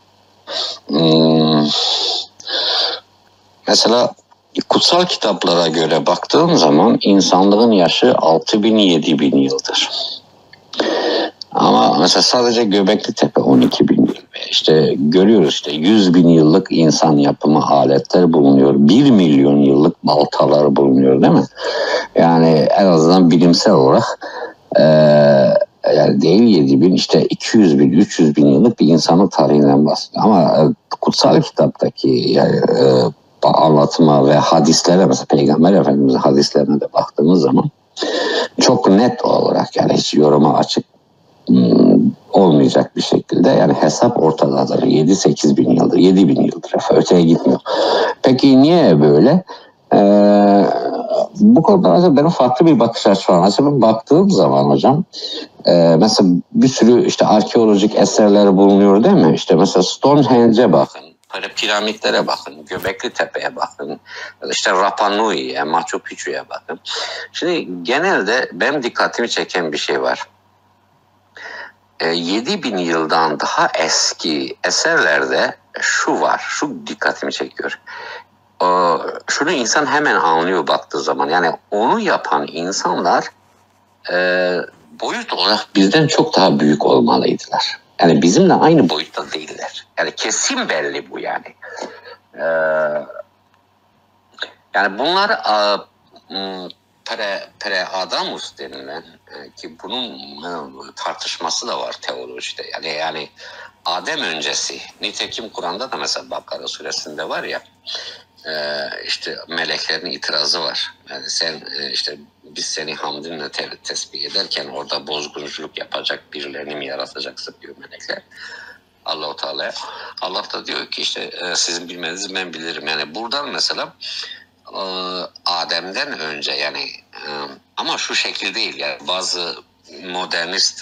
mesela kutsal kitaplara göre baktığım zaman insanlığın yaşı 6.000-7.000 yıldır. Ama mesela sadece Göbekli Tepe 12.000 yıl. İşte görüyoruz işte 100.000 yıllık insan yapımı aletler bulunuyor. 1 milyon yıllık baltalar bulunuyor değil mi? Yani en azından bilimsel olarak yani değil 7.000 işte 200.000, 300.000 yıllık bir insanlık tarihinden bahsediyor. Ama kutsal kitaptaki yani, anlatıma ve hadislere mesela Peygamber Efendimiz'in hadislerine de baktığımız zaman çok net olarak yani hiç yoruma açık olmayacak bir şekilde yani hesap ortadadır. 7-8 bin yıldır, 7 bin yıldır öteye gitmiyor. Peki niye böyle? Bu konuda mesela benim farklı bir bakış açım var. Mesela baktığım zaman hocam mesela bir sürü işte arkeolojik eserler bulunuyor değil mi? İşte mesela Stonehenge'e bakın, piramitlere bakın, Göbekli Tepe'ye bakın, işte Rapa Nui'ye, Machu Picchu'ya bakın. Şimdi genelde benim dikkatimi çeken bir şey var. 7.000 yıldan daha eski eserlerde şu var, şu dikkatimi çekiyor. Şunu insan hemen anlıyor baktığı zaman. Yani onu yapan insanlar boyut olarak bizden çok daha büyük olmalıydılar. Yani bizimle aynı boyutta değiller. Yani kesin belli bu yani. Yani bunlar Pre-Adamus denilen ki bunun tartışması da var teolojide. Yani Adem öncesi. Nitekim Kur'an'da da mesela Bakara suresinde var ya işte meleklerin itirazı var. Yani sen işte biz seni hamdinle tesbih ederken orada bozgunculuk yapacak birilerini mi yaratacaksın diyor melekler. Allah-u Teala. Allah da diyor ki işte sizin bilmenizi ben bilirim. Yani buradan mesela Adem'den önce yani ama şu şekil değil yani bazı modernist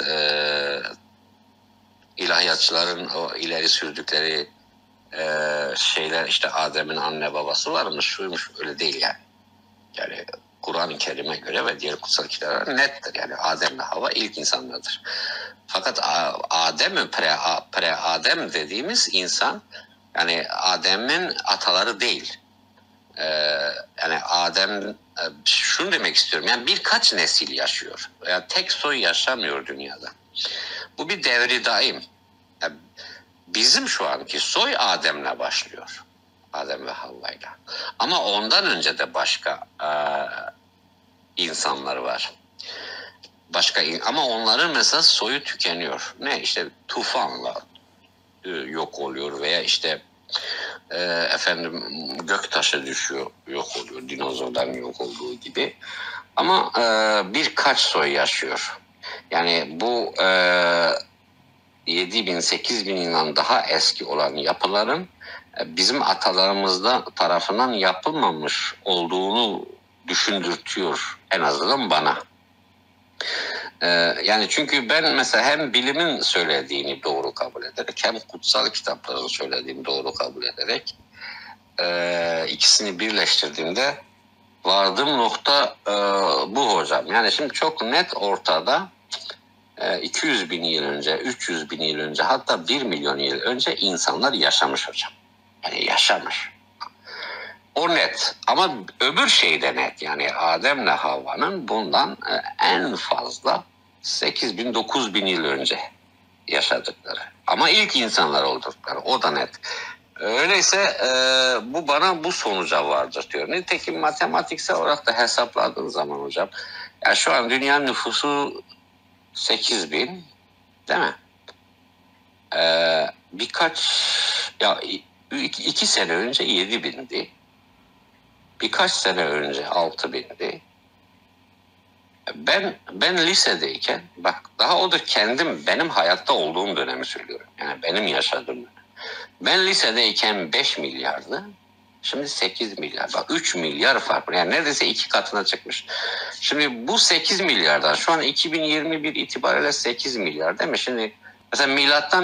ilahiyatçıların o ileri sürdükleri şeyler işte Adem'in anne babası varmış şuymuş öyle değil yani. Yani Kur'an-ı Kerim'e göre ve diğer kutsal kitaplara nettir yani Adem'le Havva ilk insanlardır. Fakat Adem pre-Adem dediğimiz insan yani Adem'in ataları değil. Yani Adem şunu demek istiyorum yani birkaç nesil yaşıyor. Yani tek soy yaşamıyor dünyada. Bu bir devri daim. Yani bizim şu anki soy Adem'le başlıyor. Adem ve Havva'yla. Ama ondan önce de başka insanlar var. Ama onların mesela soyu tükeniyor. Ne işte tufanla yok oluyor veya işte efendim göktaşı düşüyor, yok oluyor, dinozorların yok olduğu gibi. Ama birkaç soy yaşıyor. Yani bu 7.000, 8.000 yıldan daha eski olan yapıların bizim atalarımızda tarafından yapılmamış olduğunu düşündürtüyor en azından bana. Yani çünkü ben mesela hem bilimin söylediğini doğru kabul ederek hem kutsal kitapların söylediğini doğru kabul ederek ikisini birleştirdiğimde vardığım nokta bu hocam. Yani şimdi çok net ortada 200.000 yıl önce, 300.000 yıl önce hatta 1 milyon yıl önce insanlar yaşamış hocam. Yani yaşamış. O net ama öbür şey de net yani Adem'le Havva'nın bundan en fazla 8.000 9.000 yıl önce yaşadıkları. Ama ilk insanlar oldukları o da net. Öyleyse bu bana bu sonuca vardır diyor. Nitekim matematiksel olarak da hesapladığın zaman hocam ya şu an dünyanın nüfusu 8.000 değil mi? Ya 2 sene önce 7.000'di. Birkaç sene önce 6.000'di. Ben lisedeyken bak daha o da benim hayatta olduğum dönemi söylüyorum. Yani benim yaşadığım dönem. Ben lisedeyken 5 milyardı. Şimdi 8 milyar. Bak 3 milyar fark var. Yani neredeyse 2 katına çıkmış. Şimdi bu 8 milyardan şu an 2021 itibariyle 8 milyar değil mi? Şimdi mesela milattan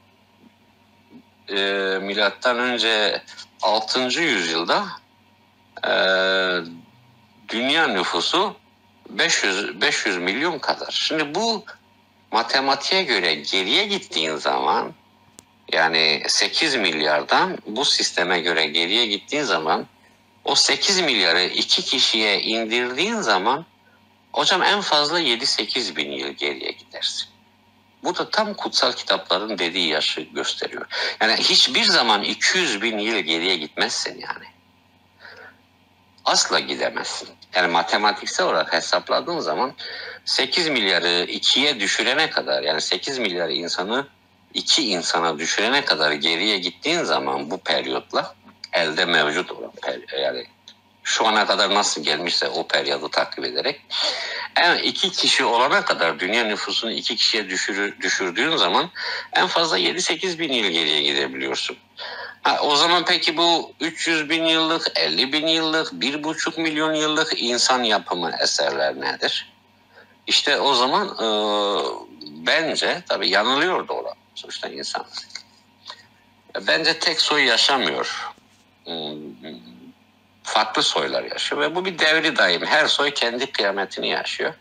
önce 6. yüzyılda dünya nüfusu 500 milyon kadar. Şimdi bu matematiğe göre geriye gittiğin zaman, yani 8 milyardan bu sisteme göre geriye gittiğin zaman, o 8 milyarı 2 kişiye indirdiğin zaman hocam en fazla 7-8 bin yıl geriye gidersin. Bu da tam kutsal kitapların dediği yaşı gösteriyor. Yani hiçbir zaman 200 bin yıl geriye gitmezsin yani. Asla gidemezsin. Yani matematiksel olarak hesapladığın zaman 8 milyarı 2'ye düşürene kadar, yani 8 milyar insanı 2 insana düşürene kadar geriye gittiğin zaman bu periyotla elde mevcut olan yani şu ana kadar nasıl gelmişse o periyodu takip ederek, yani 2 kişi olana kadar dünya nüfusunu 2 kişiye düşürdüğün zaman en fazla 7-8 bin yıl geriye gidebiliyorsun. O zaman peki bu 300 bin yıllık, 50 bin yıllık, 1,5 milyon yıllık insan yapımı eserler nedir? İşte o zaman bence, tabii yanılıyordu olan sonuçta insan. Bence tek soy yaşamıyor. Farklı soylar yaşıyor ve bu bir devri daim. Her soy kendi kıyametini yaşıyor.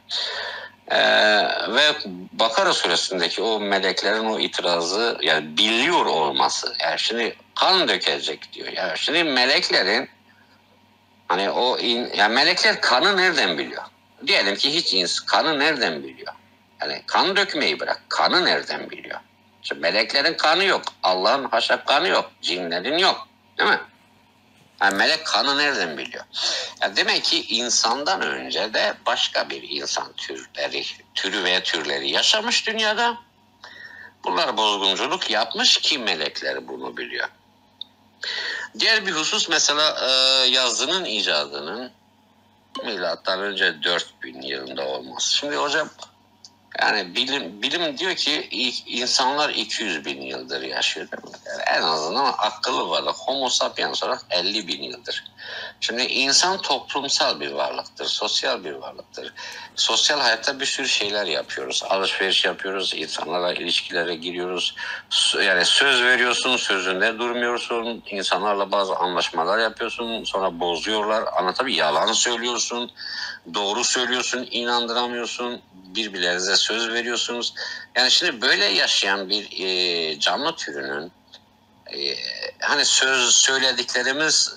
Ve Bakara suresindeki o meleklerin o itirazı, yani biliyor olması, yani şimdi kan dökecek diyor. Yani şimdi meleklerin hani yani melekler kanı nereden biliyor? Diyelim ki hiç kanı nereden biliyor? Yani kan dökmeyi bırak, kanı nereden biliyor? Şimdi meleklerin kanı yok, Allah'ın haşa kanı yok, cinlerin yok, değil mi? Yani melek kanı nereden biliyor? Yani demek ki insandan önce de başka bir insan türü veya türleri yaşamış dünyada. Bunlar bozgunculuk yapmış ki melekler bunu biliyor. Diğer bir husus mesela yazının icadının milattan önce 4000 yılında olması. Şimdi hocam, yani bilim diyor ki insanlar 200 bin yıldır yaşıyor. Yani en azından akıllı varlık, Homo sapiens olarak 50 bin yıldır. Şimdi insan toplumsal bir varlıktır, sosyal bir varlıktır. Sosyal hayatta bir sürü şeyler yapıyoruz. Alışveriş yapıyoruz, insanlarla ilişkilere giriyoruz. Yani söz veriyorsun, sözünde durmuyorsun. İnsanlarla bazı anlaşmalar yapıyorsun, sonra bozuyorlar. Tabii yalan söylüyorsun, doğru söylüyorsun, inandıramıyorsun. Birbirlerinize söz veriyorsunuz. Yani şimdi böyle yaşayan bir canlı türünün hani söz söylediklerimiz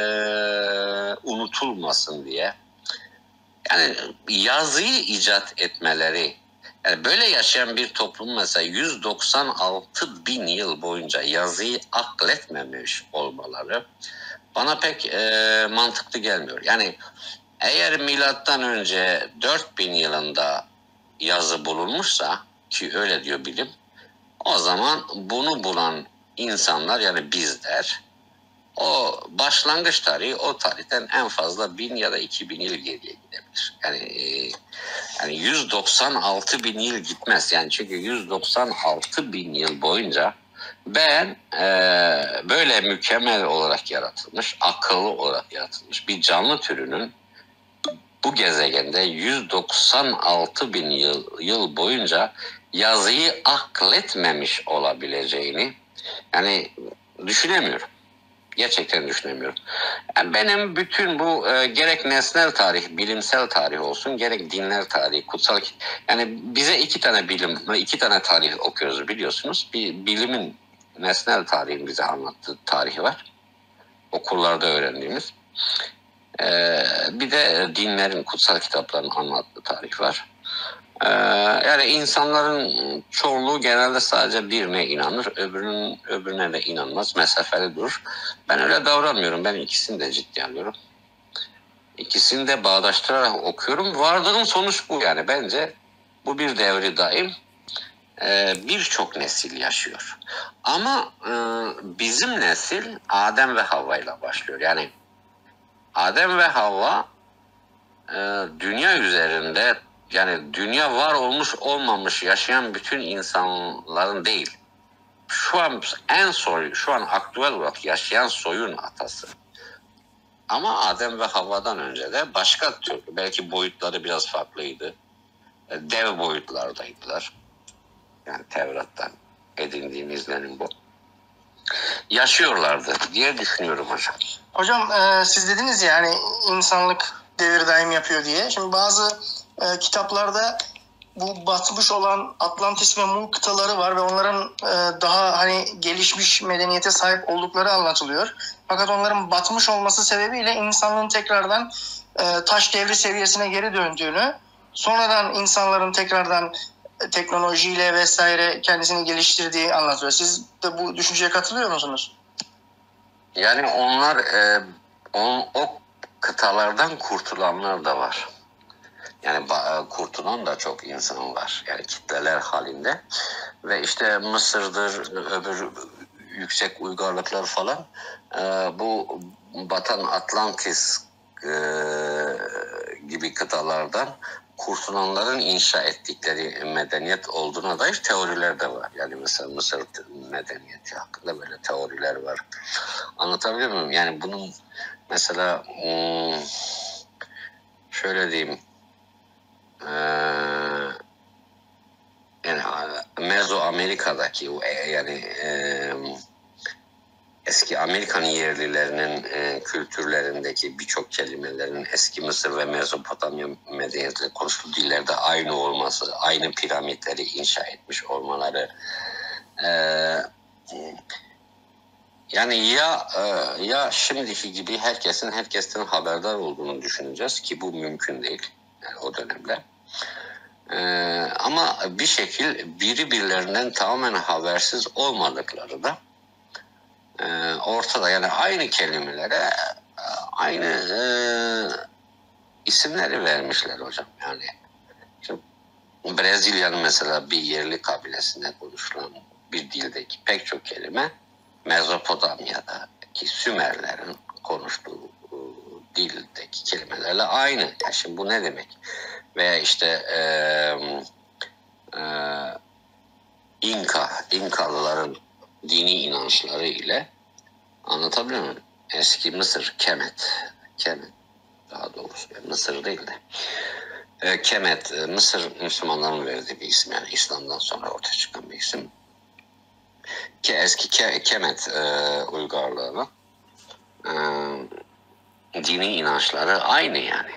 unutulmasın diye, yani yazıyı icat etmeleri, yani böyle yaşayan bir toplum mesela 196 bin yıl boyunca yazıyı akletmemiş olmaları bana pek mantıklı gelmiyor. Yani eğer milattan önce 4000 yılında yazı bulunmuşsa, ki öyle diyor bilim, o zaman bunu bulan insanlar, yani bizler, o başlangıç tarihi, o tarihten en fazla 1000 ya da 2000 yıl geriye gidebilir. Yani 196 bin yıl gitmez. Yani çünkü 196 bin yıl boyunca ben böyle mükemmel olarak yaratılmış, akıllı olarak yaratılmış bir canlı türünün bu gezegende 196 bin yıl boyunca yazıyı akletmemiş olabileceğini yani düşünemiyorum. Gerçekten düşünemiyorum. Yani benim bütün bu gerek nesnel tarih, bilimsel tarih olsun, gerek dinler tarihi, kutsal, yani bize iki tane tarih okuyoruz biliyorsunuz. Bir bilimin, nesnel tarihin bize anlattığı tarihi var. Okullarda öğrendiğimiz. Bir de dinlerin, kutsal kitapların anlattığı tarih var. Yani insanların çoğunluğu genelde sadece birine inanır, öbürüne de inanmaz, mesafeli durur. Ben öyle davranmıyorum, ben ikisini de ciddiye alıyorum. İkisini de bağdaştırarak okuyorum. Vardığım sonuç bu yani, bence bu bir devri daim. Birçok nesil yaşıyor. Ama bizim nesil Adem ve Havva ile başlıyor. Yani Adem ve Havva dünya üzerinde, yani dünya var olmuş olmamış yaşayan bütün insanların değil, şu an aktüel olarak yaşayan soyun atası. Ama Adem ve Havva'dan önce de başka türlü, belki boyutları biraz farklıydı. Dev boyutlardaydılar. Yani Tevrat'tan edindiğim izlenim bu. yaşıyorlardı diye düşünüyorum hocam. Hocam siz dediniz ya hani insanlık devir daim yapıyor diye. Şimdi bazı kitaplarda bu batmış olan Atlantis ve Mu kıtaları var ve onların daha hani gelişmiş medeniyete sahip oldukları anlatılıyor. Fakat onların batmış olması sebebiyle insanlığın tekrardan taş devri seviyesine geri döndüğünü, sonradan insanların tekrardan teknolojiyle vesaire kendisini geliştirdiği anlatıyor. Siz de bu düşünceye katılıyor musunuz? Yani onlar o kıtalardan kurtulanlar da var. Yani kurtulan da çok insan var. Yani kitleler halinde. Ve işte Mısır'dır, öbür yüksek uygarlıklar falan bu batan Atlantis gibi kıtalardan kurtulanların inşa ettikleri medeniyet olduğuna dair teoriler de var. Yani mesela Mısır medeniyeti hakkında böyle teoriler var. Anlatabiliyor muyum? Yani bunun mesela şöyle diyeyim, yani Mezoamerika'daki yani eski Amerikan yerlilerinin kültürlerindeki birçok kelimelerin eski Mısır ve Mezopotamya medeniyetiyle konuştuğu dillerde aynı olması, aynı piramitleri inşa etmiş olmaları, yani ya şimdiki gibi herkesten haberdar olduğunu düşüneceğiz ki bu mümkün değil yani o dönemde. Ama bir şekil birbirlerinden tamamen habersiz olmadıkları da ortada. Yani aynı kelimelere aynı isimleri vermişler hocam. Yani şimdi Brezilya'nın mesela bir yerli kabilesinde konuşulan bir dildeki pek çok kelime Mezopotamya'daki Sümerlerin konuştuğu dildeki kelimelerle aynı. Yani şimdi bu ne demek? Veya işte İnkalıların dini inançları ile, anlatabiliyor muyum? Eski Mısır, Kemet daha doğrusu Mısır değil de Kemet, Mısır Müslümanların verdiği bir isim, yani İslam'dan sonra ortaya çıkan bir isim. Eski Kemet uygarlığının dini inançları aynı yani.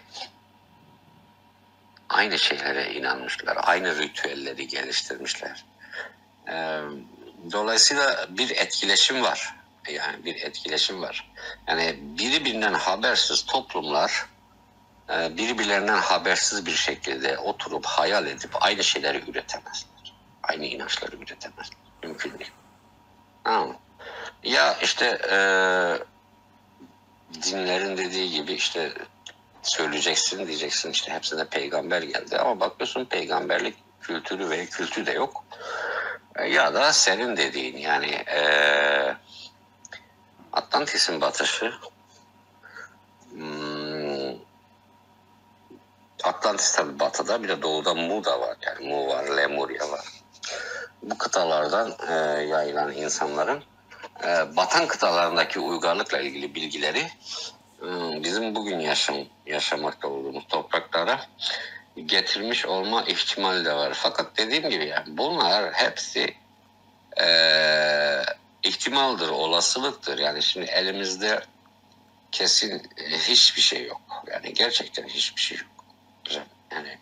Aynı şeylere inanmışlar, aynı ritüelleri geliştirmişler. Dolayısıyla bir etkileşim var. Yani bir etkileşim var. Yani birbirinden habersiz toplumlar birbirlerinden habersiz bir şekilde oturup hayal edip aynı şeyleri üretemezler. Aynı inançları üretemezler. Mümkün değil. Tamam. Ya işte dinlerin dediği gibi işte söyleyeceksin, diyeceksin işte hepsine peygamber geldi ama bakıyorsun peygamberlik kültürü ve kültü de yok. Ya da senin dediğin yani Atlantis'in batışı, Atlantis tabi batıda, bir de doğuda Mu da var. Yani Mu var, Lemuria var. Bu kıtalardan yayılan insanların batan kıtalarındaki uygarlıkla ilgili bilgileri bizim bugün yaşamakta olduğumuz topraklara getirmiş olma ihtimali de var. Fakat dediğim gibi yani bunlar hepsi ihtimaldir, olasılıktır. Yani şimdi elimizde kesin hiçbir şey yok. Yani gerçekten hiçbir şey yok. Yani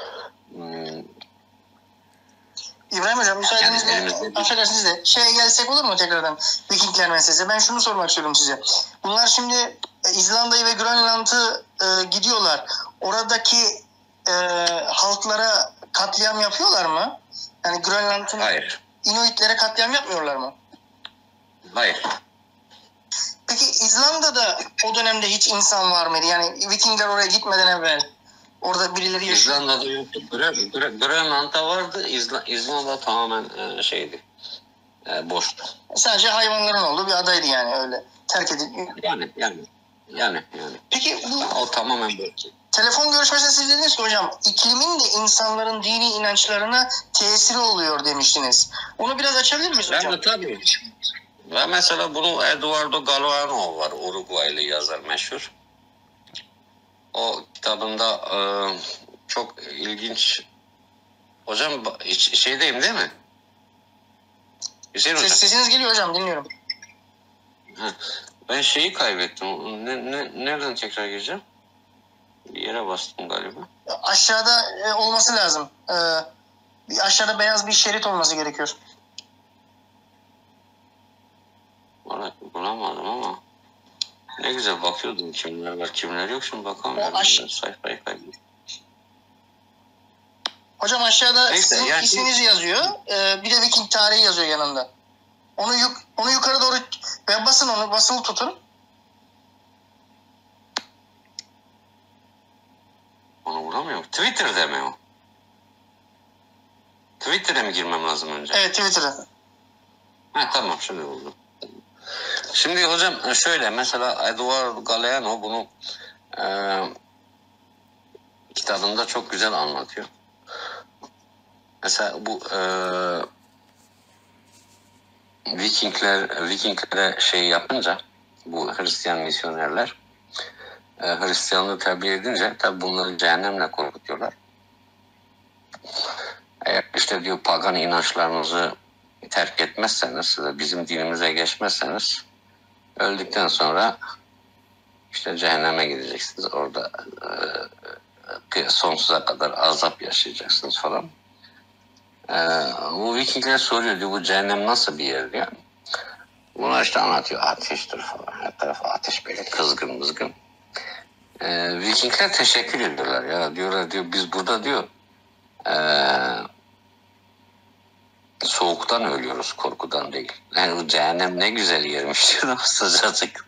İbrahim Hocam müsaadenizle, affedersiniz de şeye gelsek olur mu tekrardan Vikingler meselesi? Ben şunu sormak istiyorum size. Bunlar şimdi İzlanda'yı ve Grönland'ı gidiyorlar. Oradaki halklara katliam yapıyorlar mı? Yani Grönland'ın Inuitlere katliam yapmıyorlar mı? Hayır. Peki İzlanda'da o dönemde hiç insan var mıydı? Yani Vikingler oraya gitmeden evvel orada birileri yaşıyor. İzlanda'da yoktu. Grönland'da vardı. İzlanda tamamen şeydi. Boştu. Sadece hayvanların olduğu bir adaydı yani öyle. Terk edilmiyor. Yani. Peki bu o tamamen boştu. Telefon görüşmesinde siz dediniz ki hocam iklimin de insanların dini inançlarına tesiri oluyor demiştiniz. Onu biraz açabilir miyiz hocam? Evet tabii. Ve mesela bunu Eduardo Galeano var. Uruguaylı yazar meşhur. O kitabında çok ilginç. Hocam şeydeyim değil mi? Hüseyin hocam. Sesiniz geliyor hocam, dinliyorum. Ben şeyi kaybettim. Nereden tekrar gireceğim? Bir yere bastım galiba. Aşağıda olması lazım. Aşağıda beyaz bir şerit olması gerekiyor. Vallahi bulamadım ama ne güzel bakıyordum kimler var kimler yok, şimdi bakamıyorum. Sayfayı kaybettim. Hocam aşağıda Neyse, sizin yani isminiz yazıyor. Bir de Viking tarihi yazıyor yanında. Onu yukarı doğru ve basın, onu basılı tutun. Onu bulamıyorum. Twitter'da mı o? Twitter'a mı girmem lazım önce? Evet, Twitter'da. Ha, tamam, şimdi buldum. Şimdi hocam şöyle, mesela Eduardo Galeano bunu kitabında çok güzel anlatıyor. Mesela bu Vikinglere şey yapınca, bu Hristiyan misyonerler Hristiyanlığı tebliğ edince tabi bunları cehennemle korkutuyorlar. Eğer işte diyor pagan inançlarınızı terk etmezseniz, bizim dinimize geçmezseniz öldükten sonra işte cehenneme gideceksiniz. Orada sonsuza kadar azap yaşayacaksınız falan. Bu Vikingler soruyor diyor, bu cehennem nasıl bir yer diyor. Bunlar işte anlatıyor, ateştir falan. Her taraf ateş, böyle kızgın mızgın. Vikingler teşekkür ediyorlar ya. Diyorlar diyor, biz burada diyor soğuktan ölüyoruz, korkudan değil. Yani bu cehennem ne güzel yermiş diyor, sıcacık.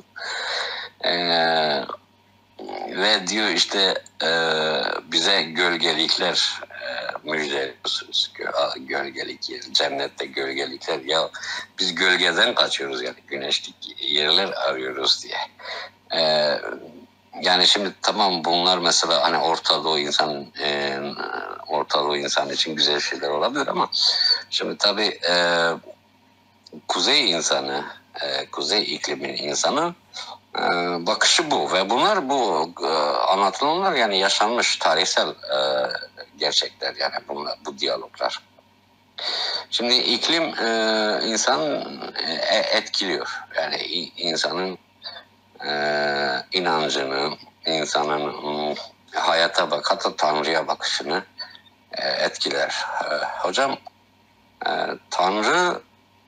Ve diyor işte bize gölgelikler müjdeliyorsunuz. Gölgelik yer, cennette gölgelikler. Ya biz gölgeden kaçıyoruz, yani güneşlik yerler arıyoruz diye. Yani şimdi tamam, bunlar mesela hani Orta Doğu insan için güzel şeyler olabilir ama şimdi tabii kuzey insanı, kuzey iklimin insanı bakışı bu ve bunlar bu anlatılanlar yani yaşanmış tarihsel gerçekler, yani bunlar, bu diyaloglar. Şimdi iklim insanı etkiliyor, yani insanın inancını, insanın hayata hatta Tanrı'ya bakışını etkiler. Hocam Tanrı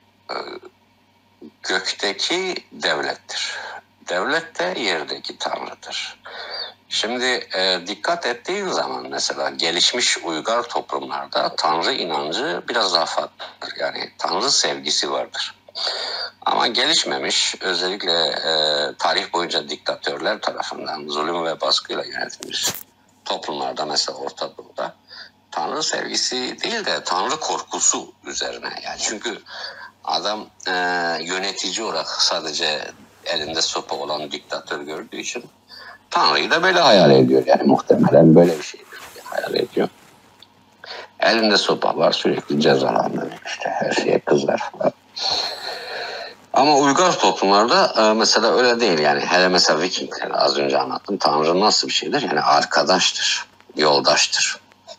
gökteki devlettir. Devlet de yerdeki Tanrı'dır. Şimdi dikkat ettiğin zaman mesela gelişmiş uygar toplumlarda Tanrı inancı biraz daha farklıdır. Yani Tanrı sevgisi vardır. Ama gelişmemiş, özellikle tarih boyunca diktatörler tarafından zulüm ve baskıyla yönetilmiş toplumlarda, mesela Orta Doğu'da Tanrı sevgisi değil de Tanrı korkusu üzerine. Yani çünkü adam yönetici olarak sadece elinde sopa olan diktatör gördüğü için Tanrı'yı da böyle hayal ediyor, yani muhtemelen böyle bir şey hayal ediyor. Elinde sopa var, sürekli cezalandırıyor, işte her şeye kızar falan. Ama uygar toplumlarda mesela öyle değil, yani hele mesela Vikingler, az önce anlattım, Tanrı nasıl bir şeydir? Yani arkadaştır, yoldaştır.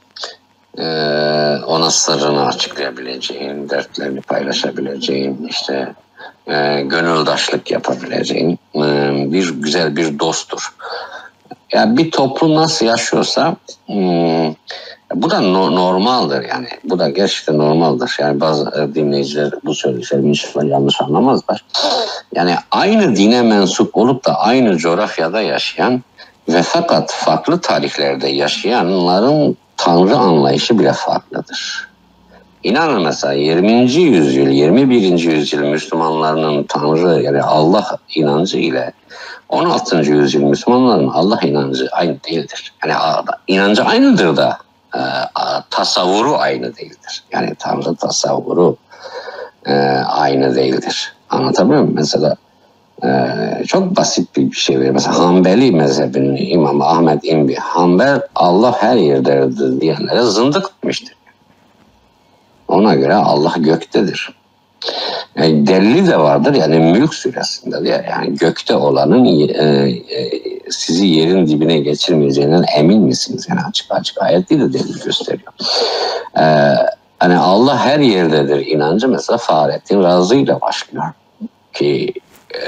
Ona sırrını açıklayabileceğin, dertlerini paylaşabileceğin, işte gönüldaşlık yapabileceğin bir güzel bir dosttur. Yani bir toplum nasıl yaşıyorsa bu da normaldir, yani bu da gerçekten normaldir. Yani bazı dinleyiciler bu söylediklerimi yanlış anlamazlar. Yani aynı dine mensup olup da aynı coğrafyada yaşayan ve fakat farklı tarihlerde yaşayanların Tanrı anlayışı bile farklıdır. İnanın mesela 20. yüzyıl, 21. yüzyıl Müslümanlarının Tanrı, yani Allah inancı ile 16. yüzyıl Müslümanların Allah inancı aynı değildir. Yani inancı aynıdır da tasavvuru aynı değildir. Yani Tanrı tasavvuru aynı değildir. Anlatabiliyor muyum? Mesela çok basit bir şey veriyor. Mesela Hanbeli mezhebinin İmamı Ahmed İnbi, Hanbel Allah her yerdedir diyenlere zındık demiştir. Ona göre Allah göktedir. Yani delili de vardır, yani Mülk suresinde yani gökte olanın sizi yerin dibine geçirmeyeceğinden emin misiniz? Yani açık ayet değil de delil gösteriyor. Hani Allah her yerdedir inancı mesela Fahrettin Razi ile başlıyor ki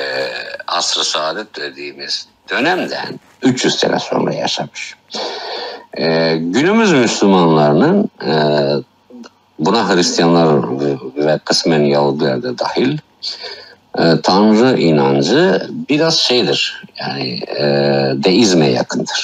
asr-ı saadet dediğimiz dönemden 300 sene sonra yaşamış. Günümüz Müslümanlarının buna Hristiyanlar ve kısmen Yahudiler de dahil Tanrı inancı biraz şeydir, yani deizme yakındır.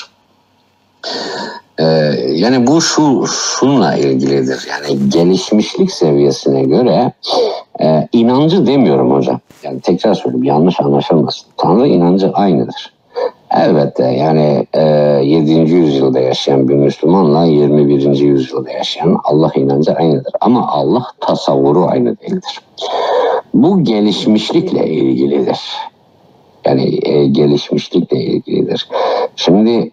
Yani bu şunla ilgilidir, yani gelişmişlik seviyesine göre inancı demiyorum hocam. Yani tekrar söyleyeyim, yanlış anlaşılmasın. Tanrı inancı aynıdır. Elbette yani 7. yüzyılda yaşayan bir Müslümanla 21. yüzyılda yaşayan Allah inancı aynıdır. Ama Allah tasavvuru aynı değildir. Bu gelişmişlikle ilgilidir. Yani gelişmişlikle ilgilidir. Şimdi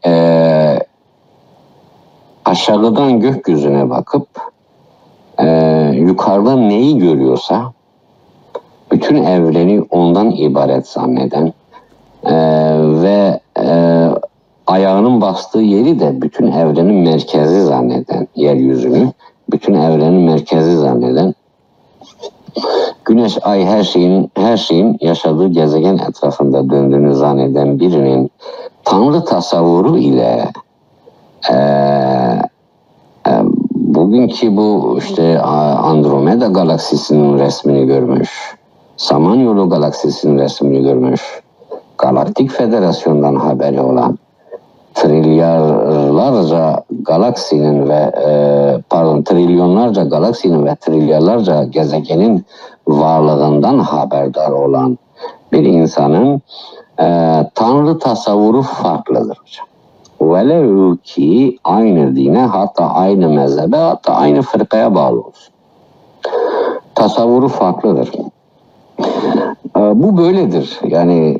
aşağıdan gökyüzüne bakıp yukarıda neyi görüyorsa bütün evreni ondan ibaret zanneden ve ayağının bastığı yeri de bütün evrenin merkezi zanneden, yeryüzünü bütün evrenin merkezi zanneden, güneş, ay, her şeyin yaşadığı gezegen etrafında döndüğünü zanneden birinin Tanrı tasavvuru ile bugünkü bu işte Andromeda galaksisinin resmini görmüş, Samanyolu galaksisinin resmini görmüş, Galaktik Federasyon'dan haberi olan trilyonlarca galaksinin ve trilyonlarca galaksinin ve trilyonlarca gezegenin varlığından haberdar olan bir insanın Tanrı tasavvuru farklıdır hocam. Velev ki aynı dine, hatta aynı mezhebe, hatta aynı fırkaya bağlı olsun. Tasavvuru farklıdır. Bu böyledir. Yani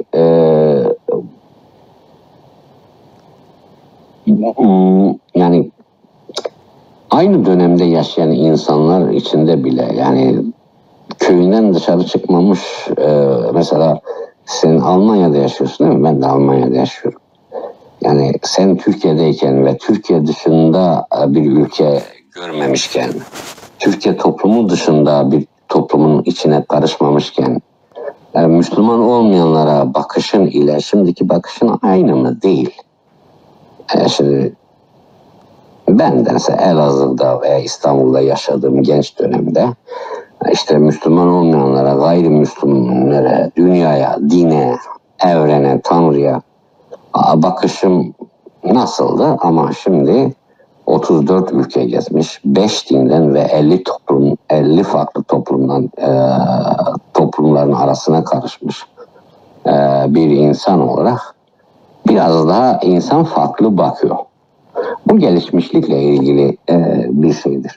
yani aynı dönemde yaşayan insanlar içinde bile, yani köyünden dışarı çıkmamış, mesela sen Almanya'da yaşıyorsun değil mi? Ben de Almanya'da yaşıyorum. Yani sen Türkiye'deyken ve Türkiye dışında bir ülke görmemişken, Türkiye toplumu dışında bir toplumun içine karışmamışken, Müslüman olmayanlara bakışın ile şimdiki bakışın aynı mı? Değil. Şimdi ben de mesela Elazığ'da veya İstanbul'da yaşadığım genç dönemde işte Müslüman olmayanlara, gayrimüslimlere, dünyaya, dine, evrene, Tanrı'ya bakışım nasıldı? Ama şimdi 34 ülke gezmiş, 5 dinden ve 50 farklı toplumların arasına karışmış bir insan olarak biraz daha insan farklı bakıyor. Bu gelişmişlikle ilgili bir şeydir.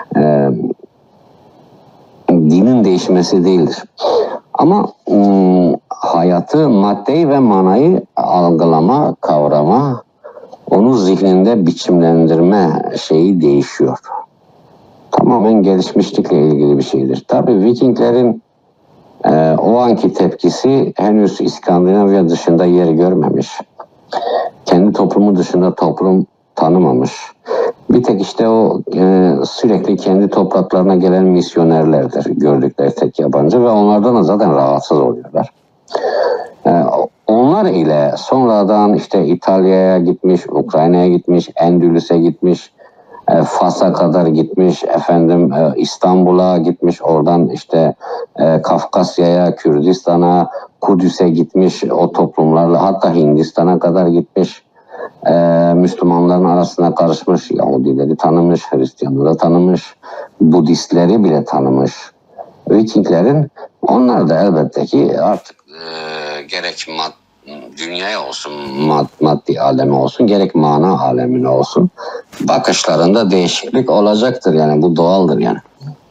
Dinin değişmesi değildir. Ama hayatı, maddeyi ve manayı algılama, kavrama, onu zihninde biçimlendirme şeyi değişiyor. Tamamen gelişmişlikle ilgili bir şeydir. Tabii Vikinglerin o anki tepkisi henüz İskandinavya dışında yer görmemiş. Kendi toplumu dışında toplum tanımamış. Bir tek işte o sürekli kendi topraklarına gelen misyonerlerdir gördükleri tek yabancı ve onlardan da zaten rahatsız oluyorlar. Onlar ile sonradan işte İtalya'ya gitmiş, Ukrayna'ya gitmiş, Endülüs'e gitmiş, Fas'a kadar gitmiş, İstanbul'a gitmiş, oradan işte Kafkasya'ya, Kürdistan'a, Kudüs'e gitmiş, o toplumlarla hatta Hindistan'a kadar gitmiş. Müslümanların arasına karışmış, Yahudileri tanımış, Hristiyanları tanımış, Budistleri bile tanımış. Vikinglerin, onlar da elbette ki artık gerek dünyaya olsun, maddi alemi olsun, gerek mana alemine olsun, bakışlarında değişiklik olacaktır. Yani bu doğaldır yani.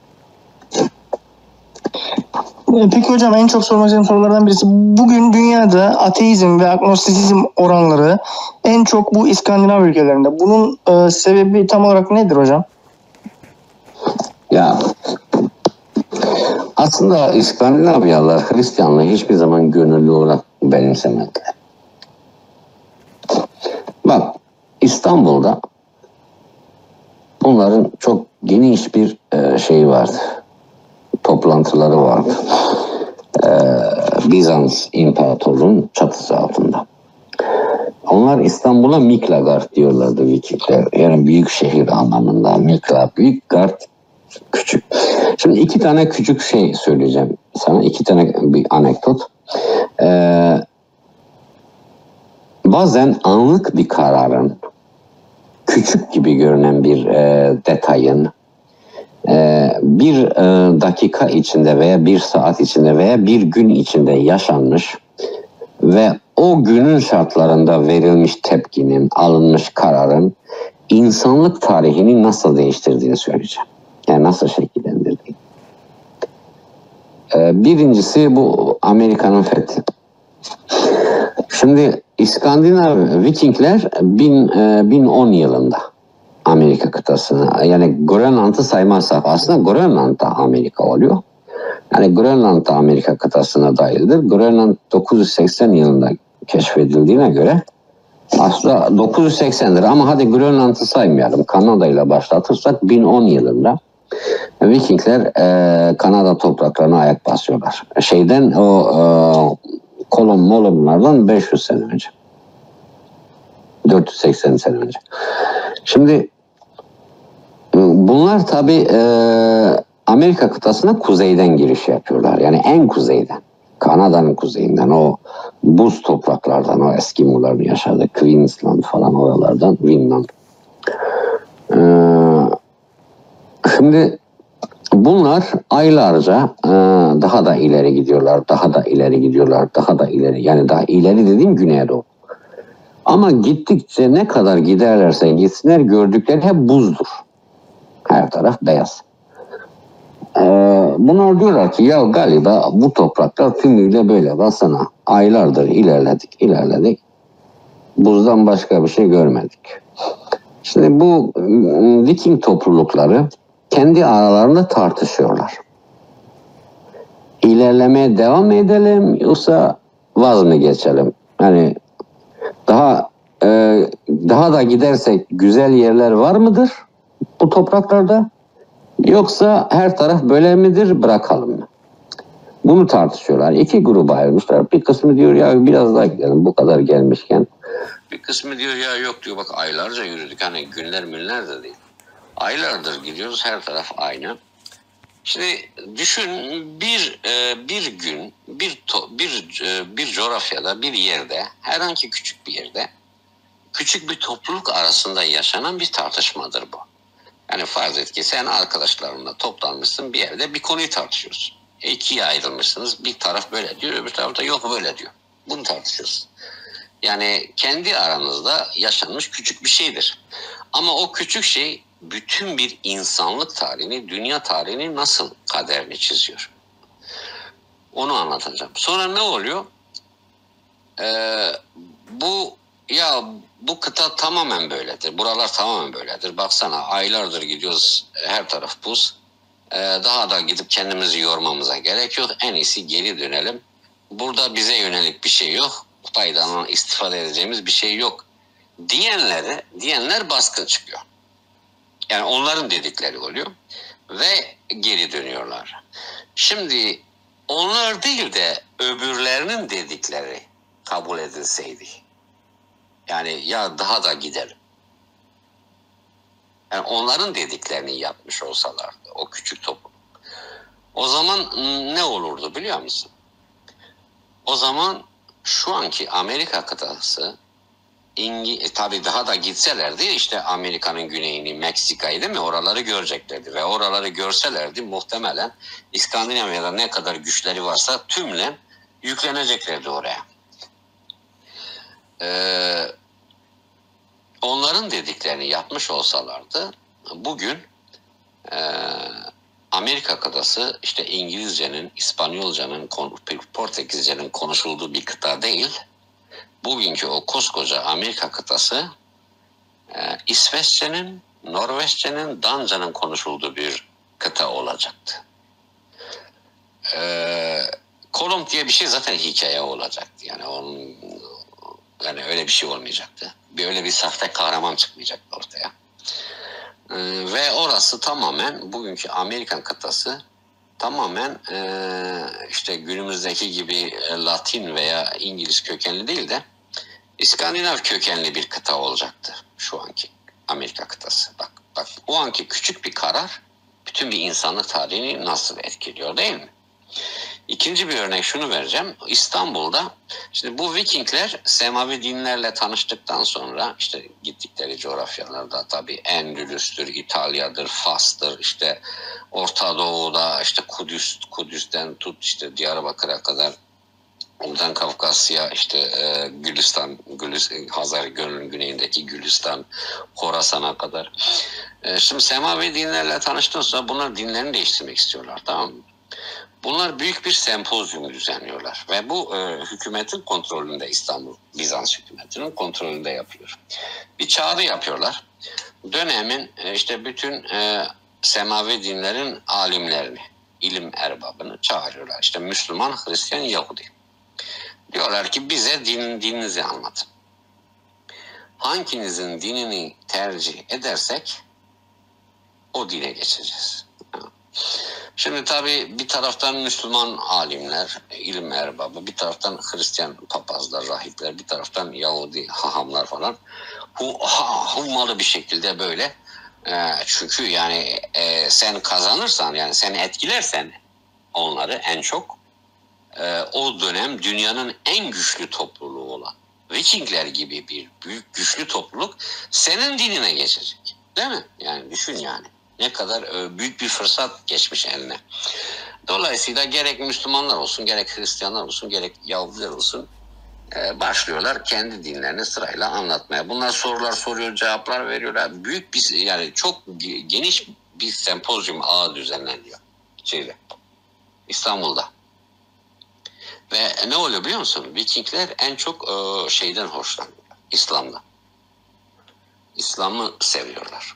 Peki hocam, en çok sormak istediğim sorulardan birisi, bugün dünyada ateizm ve agnostizm oranları en çok bu İskandinav ülkelerinde. Bunun sebebi tam olarak nedir hocam? Ya aslında İskandinavyalılar Hristiyanlığı hiçbir zaman gönüllü olarak benimsemediler. Bak, İstanbul'da bunların çok geniş bir şeyi vardı. Toplantıları vardı. Bizans İmparatorluğu'nun çatısı altında. Onlar İstanbul'a Miklagard diyorlardı Vikingler. Yani büyük şehir anlamında. Mikla büyük, Gard küçük. Şimdi iki tane küçük şey söyleyeceğim sana. İki tane bir anekdot. Bazen anlık bir kararın, küçük gibi görünen bir detayın bir dakika içinde veya bir saat içinde veya bir gün içinde yaşanmış ve o günün şartlarında verilmiş tepkinin, alınmış kararın insanlık tarihini nasıl değiştirdiğini söyleyeceğim. Yani nasıl şekillendirdiğini. Birincisi bu Amerika'nın fethi. Şimdi İskandinav Vikingler 1010 yılında Amerika kıtasını, yani Grönland'ı saymazsak aslında Grönland da Amerika oluyor. Yani Grönland da Amerika kıtasına dahildir. Grönland 980 yılında keşfedildiğine göre aslında 980'dir ama hadi Grönland'ı saymayalım. Kanada ile başlatırsak 1010 yılında Vikingler Kanada topraklarına ayak basıyorlar. Kolonlardan 500 sene önce. 480 sene önce. Şimdi bunlar tabii Amerika kıtasına kuzeyden giriş yapıyorlar. Yani en kuzeyden. Kanada'nın kuzeyinden, o buz topraklardan, o Eskimoların yaşadığı Queensland falan oralardan, Vinland. Şimdi bunlar aylarca daha da ileri gidiyorlar, daha da ileri gidiyorlar, daha da ileri. Yani daha ileri dediğim güneye doğru. Ama gittikçe ne kadar giderlerse gitsinler gördükleri hep buzdur. Her taraf beyaz. Bunlar diyorlar ki ya galiba bu topraklar tümüyle böyle. Baksana aylardır ilerledik. Buzdan başka bir şey görmedik. Şimdi bu Viking toplulukları kendi aralarında tartışıyorlar. İlerlemeye devam edelim yoksa vaz mı geçelim? Yani daha da gidersek güzel yerler var mıdır bu topraklarda? Yoksa her taraf böyle midir, bırakalım mı? Bunu tartışıyorlar. İki gruba ayrılmışlar. Bir kısmı diyor ya biraz daha gidelim bu kadar gelmişken. Bir kısmı diyor ya yok diyor bak aylarca yürüdük hani günler de değil. Aylardır gidiyoruz her taraf aynı. Şimdi düşün bir gün bir coğrafyada bir yerde herhangi küçük bir yerde küçük bir topluluk arasında yaşanan bir tartışmadır bu. Yani farz et ki sen arkadaşlarınla toplanmışsın bir yerde bir konuyu tartışıyorsun. İkiye ayrılmışsınız. Bir taraf böyle diyor, öbür taraf da yok böyle diyor. Bunu tartışıyorsun. Yani kendi aranızda yaşanmış küçük bir şeydir. Ama o küçük şey bütün bir insanlık tarihini, dünya tarihini nasıl kaderini çiziyor. Onu anlatacağım. Sonra ne oluyor? Bu kıta tamamen böyledir. Buralar tamamen böyledir. Baksana aylardır gidiyoruz her taraf buz. Daha da gidip kendimizi yormamıza gerek yok. En iyisi geri dönelim. Burada bize yönelik bir şey yok. Faydadan istifade edeceğimiz bir şey yok. Diyenler baskın çıkıyor. Yani onların dedikleri oluyor. Ve geri dönüyorlar. Şimdi onlar değil de öbürlerinin dedikleri kabul edilseydi. Yani ya daha da gidelim. Yani onların dediklerini yapmış olsalardı o küçük toplum. O zaman ne olurdu biliyor musun? O zaman şu anki Amerika kıtası tabii daha da gitselerdi işte Amerika'nın güneyini, Meksika'yı değil mi? Oraları göreceklerdi ve oraları görselerdi muhtemelen İskandinavya'da ne kadar güçleri varsa tümle yükleneceklerdi oraya. Onların dediklerini yapmış olsalardı bugün Amerika kıtası işte İngilizcenin, İspanyolcanın, Portekizcenin konuşulduğu bir kıta değil. Bugünkü o koskoca Amerika kıtası İsveççenin, Norveççenin, Danca'nın konuşulduğu bir kıta olacaktı. Kolomb diye bir şey zaten hikaye olacaktı. Yani öyle bir şey olmayacaktı. Öyle bir sahte kahraman çıkmayacaktı ortaya. Ve orası tamamen bugünkü Amerikan kıtası tamamen işte günümüzdeki gibi Latin veya İngiliz kökenli değil de İskandinav kökenli bir kıta olacaktı şu anki Amerika kıtası. Bak o anki küçük bir karar bütün bir insanlık tarihini nasıl etkiliyor, değil mi? İkinci bir örnek şunu vereceğim. İstanbul'da şimdi bu Vikingler semavi dinlerle tanıştıktan sonra işte gittikleri coğrafyalarda tabii Endülüs'tür, İtalya'dır, Fas'tır, işte Orta Doğu'da işte Kudüs'ten tut işte Diyarbakır'a kadar, oradan Kafkasya, işte Hazar Gölü'nün güneyindeki Gülistan, Horasan'a kadar. Şimdi semavi dinlerle tanıştıktan sonra bunlar dinlerini değiştirmek istiyorlar, tamam mı? Bunlar büyük bir sempozyum düzenliyorlar ve bu hükümetin kontrolünde, İstanbul Bizans hükümetinin kontrolünde yapıyor. Bir çağrı yapıyorlar. Dönemin işte bütün semavi dinlerin alimlerini, ilim erbabını çağırıyorlar. İşte Müslüman, Hristiyan, Yahudi. Diyorlar ki bize dininizi anlatın. Hanginizin dinini tercih edersek o dine geçeceğiz. Şimdi tabii bir taraftan Müslüman alimler, ilim erbabı, bir taraftan Hristiyan papazlar, rahipler, bir taraftan Yahudi hahamlar falan hummalı bir şekilde böyle çünkü yani sen kazanırsan, yani sen etkilersen onları en çok o dönem dünyanın en güçlü topluluğu olan Vikingler gibi bir büyük güçlü topluluk senin dinine geçecek. Değil mi? Yani düşün yani. Ne kadar büyük bir fırsat geçmiş eline. Dolayısıyla gerek Müslümanlar olsun, gerek Hristiyanlar olsun, gerek Yahudiler olsun başlıyorlar kendi dinlerini sırayla anlatmaya. Bunlar sorular soruyor, cevaplar veriyorlar. Büyük bir, yani çok geniş bir sempozyum ağı düzenleniyor İstanbul'da. Ve ne oluyor biliyor musun? Vikingler en çok şeyden hoşlanıyor. İslam'dan. İslam'ı seviyorlar.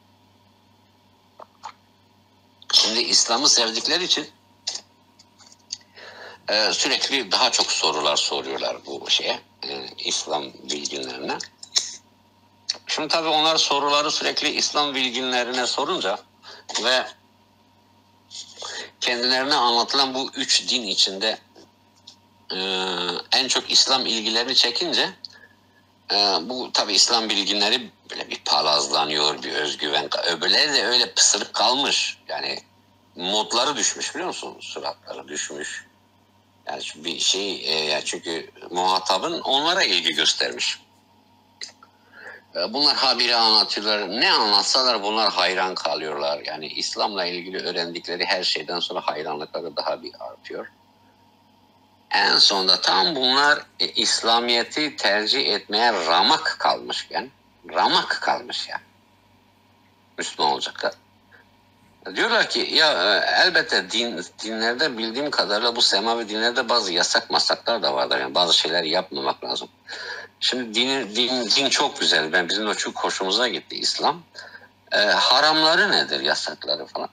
Şimdi İslam'ı sevdikleri için sürekli daha çok sorular soruyorlar bu şeye, İslam bilginlerine. Şimdi tabii onlar soruları sürekli İslam bilginlerine sorunca ve kendilerine anlatılan bu üç din içinde en çok İslam ilgilerini çekince bu tabii İslam bilginleri böyle bir palazlanıyor, bir özgüven. Öbürleri de öyle pısırık kalmış. Yani modları düşmüş, biliyor musun? Suratları düşmüş. Yani bir şey, yani çünkü muhatabın onlara ilgi göstermiş. Bunlar habire anlatıyorlar. Ne anlatsalar bunlar hayran kalıyorlar. Yani İslam'la ilgili öğrendikleri her şeyden sonra hayranlıkları daha bir artıyor. En sonunda tam bunlar İslamiyet'i tercih etmeye ramak kalmışken, ramak kalmış yani, Müslüman olacaklar. Diyorlar ki ya elbette dinlerde bildiğim kadarıyla bu semavi dinlerde bazı yasak masaklar da vardır. Yani bazı şeyler yapmamak lazım. Şimdi din çok güzel. Bizim de çok hoşumuza gitti İslam. Haramları nedir, yasakları falan.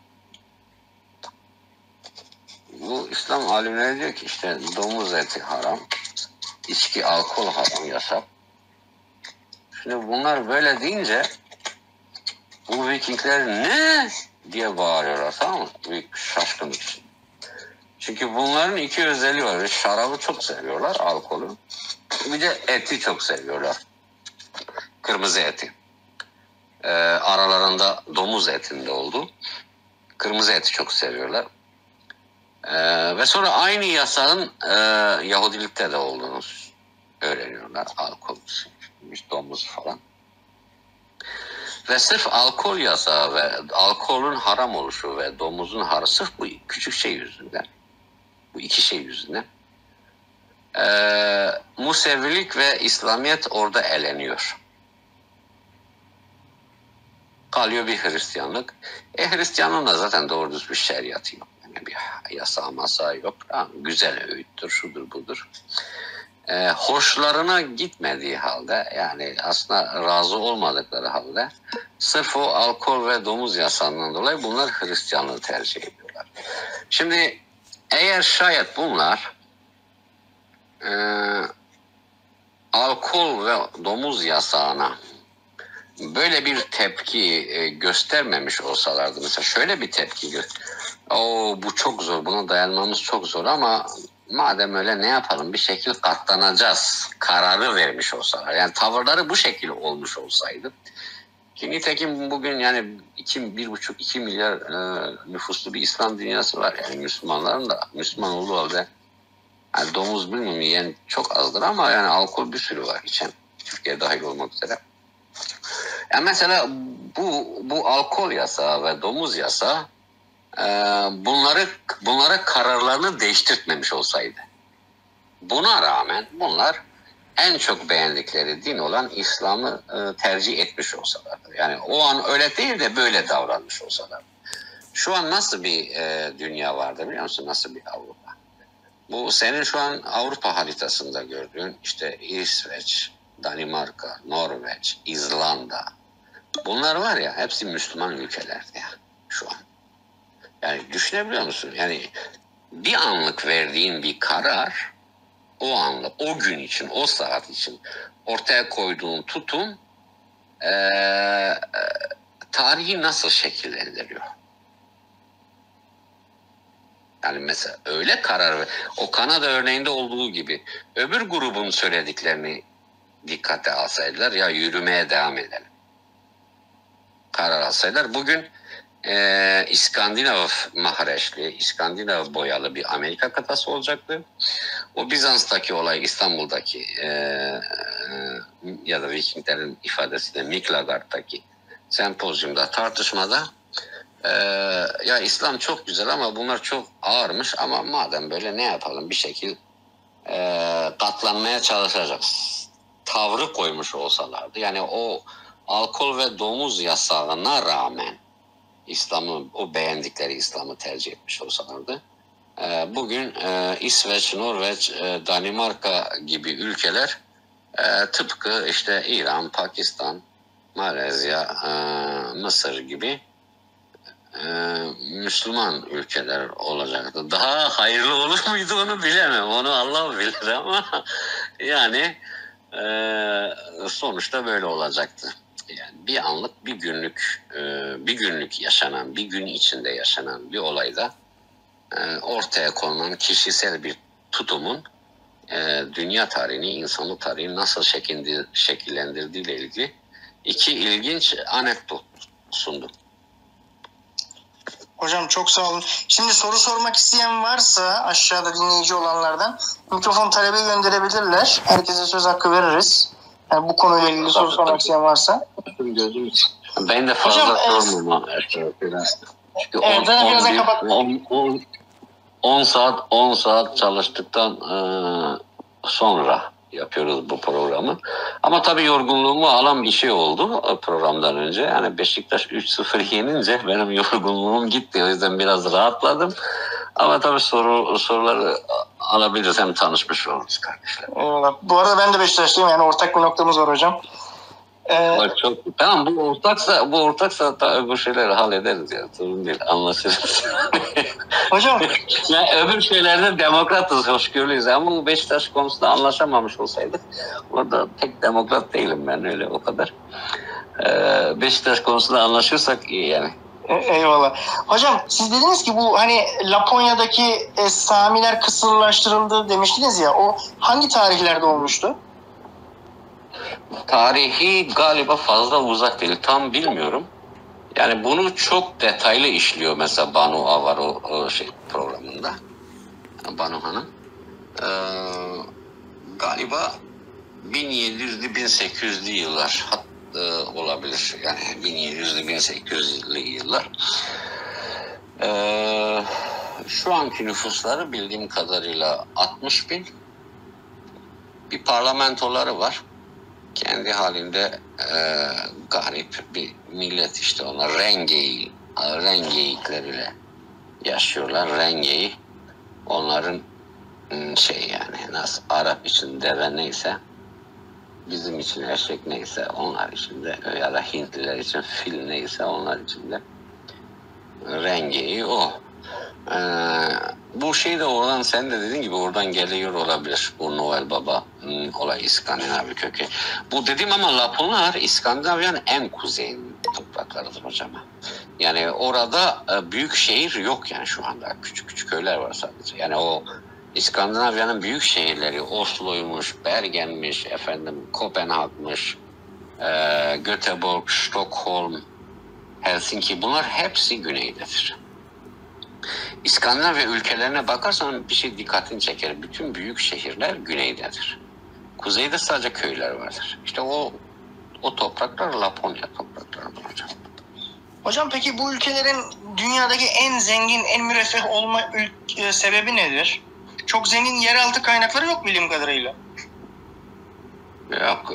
Bu İslam alimleri diyor ki işte domuz eti haram, içki, alkol haram, yasak. Şimdi bunlar böyle deyince bu Vikingler ne diye bağırıyorlar, tamam mı? Büyük şaşkınlık için. Çünkü bunların iki özelliği var. Şarabı çok seviyorlar, alkolü. Bir de eti çok seviyorlar. Kırmızı eti. Aralarında domuz etinde oldu. Kırmızı eti çok seviyorlar. Ve sonra aynı yasağın Yahudilikte de olduğunu öğreniyorlar. Alkol, domuz falan. Ve sırf alkol yasağı ve alkolün haram oluşu ve domuzun haram, sırf bu küçük şey yüzünden, bu iki şey yüzünden Musevilik ve İslamiyet orada eleniyor. Kalıyor bir Hristiyanlık. Hristiyanlığın da zaten doğru düz bir şeriatı yok. Yani bir yasağı masağı yok. Güzel öğüttür, şudur budur. Hoşlarına gitmediği halde, yani aslında razı olmadıkları halde sırf o alkol ve domuz yasağından dolayı bunlar Hristiyanlığı tercih ediyorlar. Şimdi eğer şayet bunlar alkol ve domuz yasağına böyle bir tepki göstermemiş olsalardı, mesela şöyle bir tepki bu çok zor, buna dayanmamız çok zor ama madem öyle ne yapalım, bir şekilde katlanacağız kararı vermiş olsalar, yani tavırları bu şekilde olmuş olsaydı, ki nitekim bugün yani 1,5-2 milyar nüfuslu bir İslam dünyası var, yani Müslümanların da Müslüman olduğu halde yani domuz bilmiyorum yiyen çok azdır ama yani alkol bir sürü var içen, Türkiye dahil olmak üzere. Yani mesela bu alkol yasağı ve domuz yasağı bunlara kararlarını değiştirtmemiş olsaydı. Buna rağmen bunlar en çok beğendikleri din olan İslam'ı tercih etmiş olsalardı. Yani o an öyle değil de böyle davranmış olsalardı. Şu an nasıl bir dünya vardı biliyor musun? Nasıl bir Avrupa? Bu senin şu an Avrupa haritasında gördüğün işte İsveç, Danimarka, Norveç, İzlanda. Bunlar var ya, hepsi Müslüman ülkelerde ya şu an. Yani düşünebiliyor musun? Yani bir anlık verdiğin bir karar, o anlık, o gün için, o saat için ortaya koyduğun tutum tarihi nasıl şekillendiriyor? Yani mesela öyle karar, o Kanada örneğinde olduğu gibi öbür grubun söylediklerini dikkate alsaydılar, ya yürümeye devam edelim karar alsaydılar, bugün İskandinav mahreçli, İskandinav boyalı bir Amerika kıtası olacaktı. O Bizans'taki olay, İstanbul'daki ya da Vikinglerin ifadesiyle Miklagard'daki sempozyumda, tartışmada ya İslam çok güzel ama bunlar çok ağırmış ama madem böyle ne yapalım, bir şekil katlanmaya çalışacağız tavrı koymuş olsalardı. Yani o alkol ve domuz yasağına rağmen o beğendikleri İslam'ı tercih etmiş olsalardı, bugün İsveç, Norveç, Danimarka gibi ülkeler tıpkı işte İran, Pakistan, Malezya, Mısır gibi Müslüman ülkeler olacaktı. Daha hayırlı olur muydu onu bilemem. Onu Allah bilir ama yani sonuçta böyle olacaktı. Yani bir anlık, bir günlük yaşanan, bir gün içinde yaşanan bir olayda ortaya konulan kişisel bir tutumun dünya tarihini, insanlık tarihini nasıl şekillendirdiği ile ilgili iki ilginç anekdot sundum. Hocam çok sağ olun. Şimdi soru sormak isteyen varsa aşağıda dinleyici olanlardan mikrofon talebi gönderebilirler. Herkese söz hakkı veririz. Yani bu konuyla ilgili soru sormak isteyen varsa. Ben de fazla sormam. Çünkü 10 saat çalıştıktan sonra yapıyoruz bu programı. Ama tabii yorgunluğumu alan bir şey oldu programdan önce. Yani Beşiktaş 3-0 yenince benim yorgunluğum gitti. O yüzden biraz rahatladım. Ama tabii soruları alabiliriz. Hem tanışmış oluruz kardeşler. Eyvallah. Bu arada ben de Beşiktaşlıyım. Yani ortak bir noktamız var hocam. Çok tamam, bu ortaksa bu şeyleri hallederiz ya, sorun değil, anlaşırız. Hocam yani öbür şeylerde demokratız, hoşgörülüyüz ama bu Beşiktaş konusunda anlaşamamış olsaydık, orada pek demokrat değilim ben, öyle o kadar. Beşiktaş konusunda anlaşırsak iyi yani. Eyvallah. Hocam siz dediniz ki bu hani Laponya'daki Samiler kısırlaştırıldı demiştiniz ya, o hangi tarihlerde olmuştu? Tarihi galiba fazla uzak değil, tam bilmiyorum. Yani bunu çok detaylı işliyor mesela Banu Avar o programında. Banu Hanım. Galiba 1700'lü 1800'lü yıllar olabilir. Yani 1700'lü 1800'lü yıllar. Şu anki nüfusları bildiğim kadarıyla 60 bin. Bir parlamentoları var. Kendi halinde garip bir millet işte, onlar rengeyikleriyle yaşıyorlar. Rengeyi onların yani nasıl Arap için deve neyse, bizim için eşek neyse onlar için de, ya da Hintliler için fil neyse onlar için de rengeyi o. Bu şey de oradan, sen de dediğin gibi oradan geliyor olabilir, bu Noel Baba olay İskandinav kökü. Bu dediğim ama Laponlar İskandinavya'nın en kuzeyinin topraklarıdır hocam. Yani orada büyük şehir yok yani şu anda. Küçük küçük köyler var sadece. Yani o İskandinavya'nın büyük şehirleri Oslo'ymuş, Bergen'miş, Kopenhag'mış, Göteborg, Stockholm, Helsinki, bunlar hepsi güneydedir. İskandinavya ülkelerine bakarsan bir şey dikkatini çeker. Bütün büyük şehirler güneydedir. Kuzeyde sadece köyler vardır. İşte o topraklar Laponya topraklarıdır hocam. Hocam peki bu ülkelerin dünyadaki en zengin, en müreffeh olma sebebi nedir? Çok zengin yeraltı kaynakları yok bildiğim kadarıyla. Yok.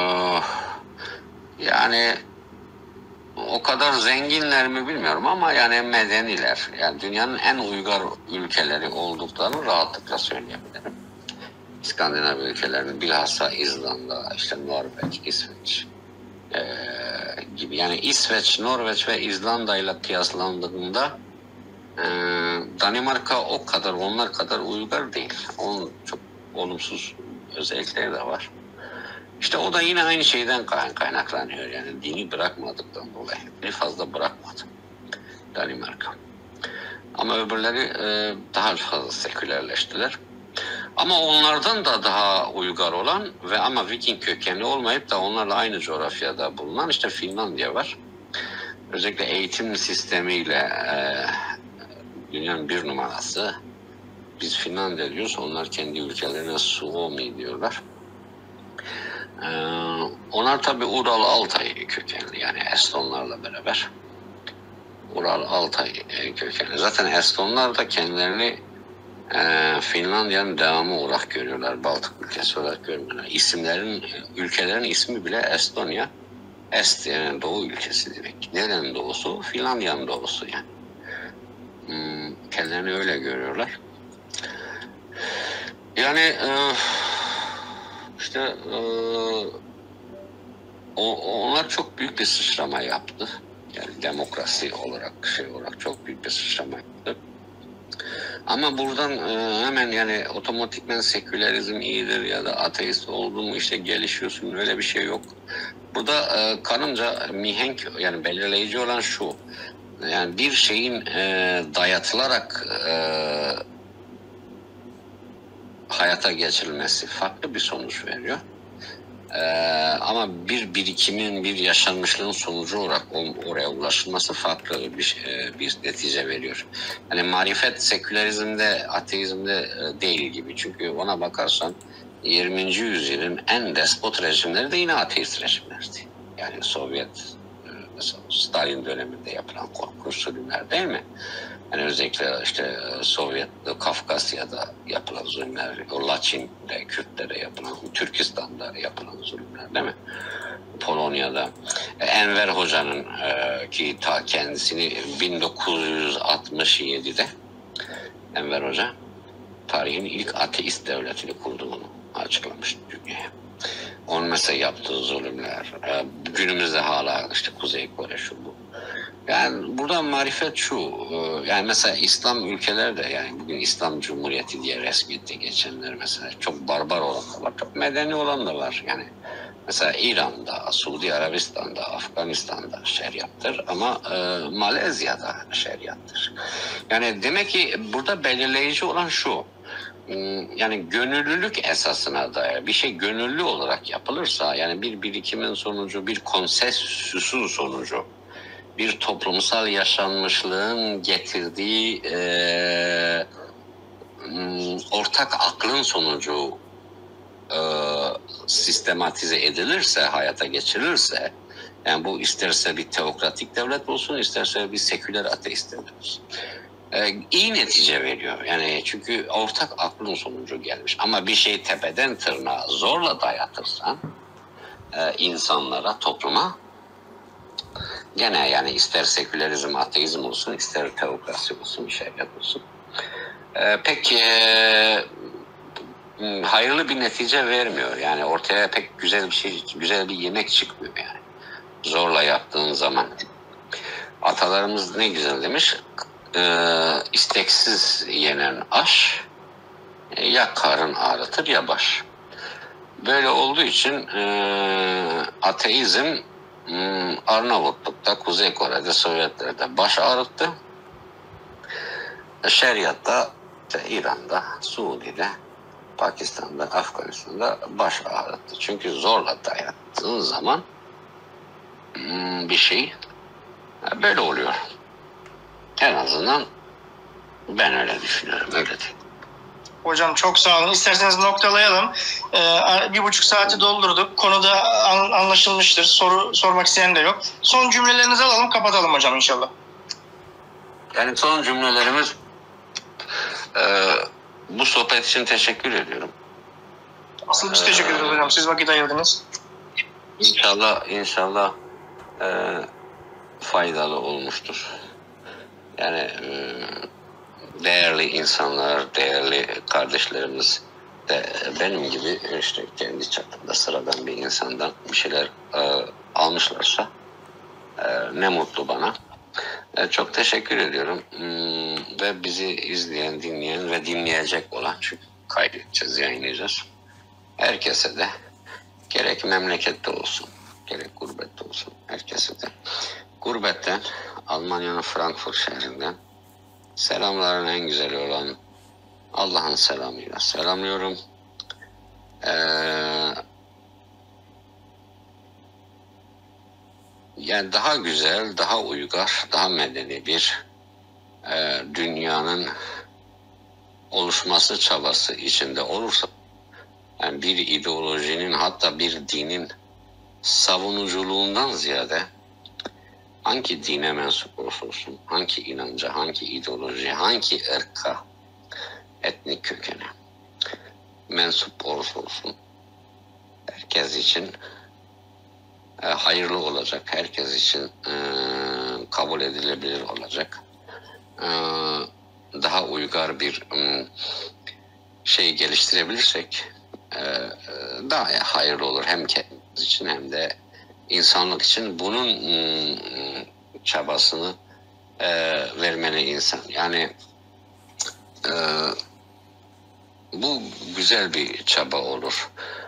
Yani o kadar zenginler mi bilmiyorum ama yani medeniler. Yani dünyanın en uygar ülkeleri olduklarını rahatlıkla söyleyebilirim. İskandinav ülkelerinin bilhassa İzlanda, işte Norveç, İsveç gibi. Yani İsveç, Norveç ve İzlanda ile kıyaslandığında Danimarka onlar kadar uygar değil. Onun çok olumsuz özellikleri de var. İşte o da yine aynı şeyden kaynaklanıyor. Yani dini bırakmadıktan dolayı. Dini fazla bırakmadı Danimarka. Ama öbürleri daha fazla sekülerleştiler. Ama onlardan da daha uygar olan ve ama Viking kökenli olmayıp da onlarla aynı coğrafyada bulunan işte Finlandiya var. Özellikle eğitim sistemiyle dünyanın bir numarası. Biz Finlandiya diyoruz, onlar kendi ülkelerine Suomi diyorlar. Onlar tabi Ural Altay kökenli, yani Estonlarla beraber. Ural Altay kökenli. Zaten Estonlar da kendilerini Finlandiya'nın devamı olarak görüyorlar. Baltık ülkesi olarak görmüyorlar. Ülkelerin ismi bile Estonya. Est yani doğu ülkesi demek. Nerenin doğusu? Finlandiya'nın doğusu yani. Kendilerini öyle görüyorlar. Yani işte onlar çok büyük bir sıçrama yaptı. Yani demokrasi olarak çok büyük bir sıçrama yaptı. Ama buradan hemen yani otomatikmen sekülerizm iyidir ya da ateist oldun mu işte gelişiyorsun, öyle bir şey yok. Burada kanımca mihenk, yani belirleyici olan şu. Yani bir şeyin dayatılarak hayata geçirilmesi farklı bir sonuç veriyor. Ama bir birikimin, bir yaşanmışlığın sonucu olarak oraya ulaşılması farklı bir netice veriyor. Yani marifet sekülerizmde, ateizmde değil gibi. Çünkü ona bakarsan 20. yüzyılın en despot rejimleri de yine ateist rejimlerdi. Yani Sovyet, mesela Stalin döneminde yapılan korkunç zulümler değil mi? Yani özellikle işte Sovyet, Kafkasya'da yapılan zulümler, o Laçin'de, Kürtlere yapılan, Türkistan'da yapılan zulümler değil mi? Polonya'da. Enver Hoca'nın ki ta kendisini 1967'de Enver Hoca tarihin ilk ateist devletini kurduğunu açıklamış dünyaya. Onun mesela yaptığı zulümler, günümüzde hala işte Kuzey Kore şu bu. Yani burada marifet şu, yani mesela İslam ülkeleri de, yani bugün İslam Cumhuriyeti diye resmiyette geçenler mesela çok barbar olan da var, çok medeni olan da var. Yani mesela İran'da, Suudi Arabistan'da, Afganistan'da şeriattır ama Malezya'da şeriattır. Yani demek ki burada belirleyici olan şu. Yani gönüllülük esasına dair bir şey gönüllü olarak yapılırsa, yani bir birikimin sonucu, bir konsensüsün sonucu, bir toplumsal yaşanmışlığın getirdiği ortak aklın sonucu sistematize edilirse, hayata geçirilirse, yani bu isterse bir teokratik devlet olsun, isterse bir seküler ateist devlet olsun, iyi netice veriyor. Yani çünkü ortak aklın sonucu gelmiş. Ama bir şey tepeden tırnağa zorla dayatırsan insanlara, topluma, gene yani ister sekülerizm, ateizm olsun, ister teokrasi olsun, şeriat olsun, pek hayırlı bir netice vermiyor. Yani ortaya pek güzel bir yemek çıkmıyor yani. Zorla yaptığın zaman. Atalarımız ne güzel demiş. İsteksiz yenen aş ya karın ağrıtır ya baş. böyle olduğu için ateizm Arnavutluk'ta, Kuzey Kore'de, Sovyetler'de baş ağrıttı. Şeriat'ta, işte İran'da, Suudi'de, Pakistan'da, Afganistan'da baş ağrıttı. Çünkü zorla dayattığın zaman bir şey böyle oluyor. En azından ben öyle düşünüyorum, öyle değil. Hocam çok sağ olun. İsterseniz noktalayalım. 1,5 saati doldurduk. Konuda anlaşılmıştır. Soru sormak isteyen de yok. Son cümlelerinizi alalım, kapatalım hocam inşallah. Yani son cümlelerimiz bu sohbet için teşekkür ediyorum. Asıl biz teşekkür ederiz hocam. Siz vakit ayırdınız. İnşallah faydalı olmuştur. Yani değerli insanlar, değerli kardeşlerimiz de benim gibi işte kendi çapında sıradan bir insandan bir şeyler almışlarsa ne mutlu bana. Çok teşekkür ediyorum. Ve bizi izleyen, dinleyen ve dinleyecek olan, çünkü kaydedeceğiz, yayınlayacağız. Herkese de, gerek memlekette olsun, gerek gurbette olsun, herkese de gurbetten, Almanya'nın Frankfurt şehrinden selamların en güzeli olan Allah'ın selamıyla selamlıyorum. Yani daha güzel, daha uygar, daha medeni bir dünyanın oluşması çabası içinde olursa, yani bir ideolojinin, hatta bir dinin savunuculuğundan ziyade hangi dine mensup olursa olsun, hangi inanca, hangi ideoloji, hangi ırka, etnik kökene mensup olursa olsun herkes için hayırlı olacak, herkes için kabul edilebilir olacak, daha uygar bir şey geliştirebilirsek daha hayırlı olur, hem kendimiz için hem de insanlık için. Bunun çabasını vermeli insan. Yani bu güzel bir çaba olur.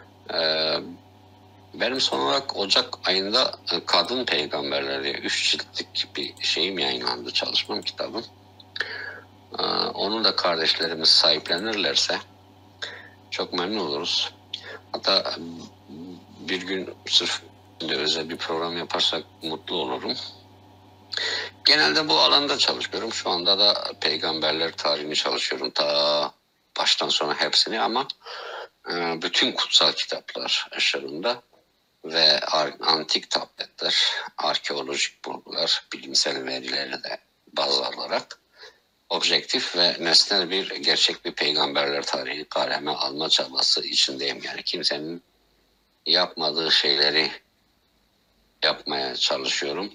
Benim son olarak Ocak ayında Kadın Peygamberler diye 3 ciltlik bir şeyim yayınlandı, çalışmam, kitabım. Onu da kardeşlerimiz sahiplenirlerse çok memnun oluruz. Hatta bir gün sırf özel bir program yaparsak mutlu olurum. Genelde bu alanda çalışıyorum. Şu anda da peygamberler tarihini çalışıyorum. Ta baştan sona hepsini, ama bütün kutsal kitaplar ışığında ve antik tabletler, arkeolojik bulgular, bilimsel verileri de baz alarak objektif ve nesnel bir gerçek bir peygamberler tarihi kaleme alma çabası içindeyim. Yani kimsenin yapmadığı şeyleri yapmaya çalışıyorum.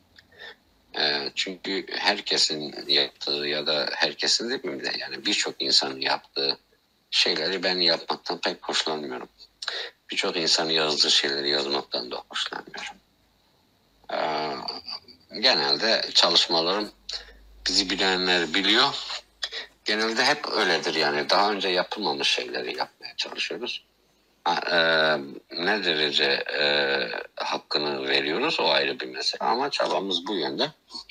Çünkü herkesin yaptığı, ya da herkesin demeyeyim de, yani birçok insanın yaptığı şeyleri ben yapmaktan pek hoşlanmıyorum. Birçok insanın yazdığı şeyleri yazmaktan da hoşlanmıyorum. Genelde çalışmalarım, bizi bilenler biliyor, genelde hep öyledir. Yani daha önce yapılmamış şeyleri yapmaya çalışıyoruz. Ne derece hakkını veriyoruz o ayrı bir mesele, ama çabamız bu yönde.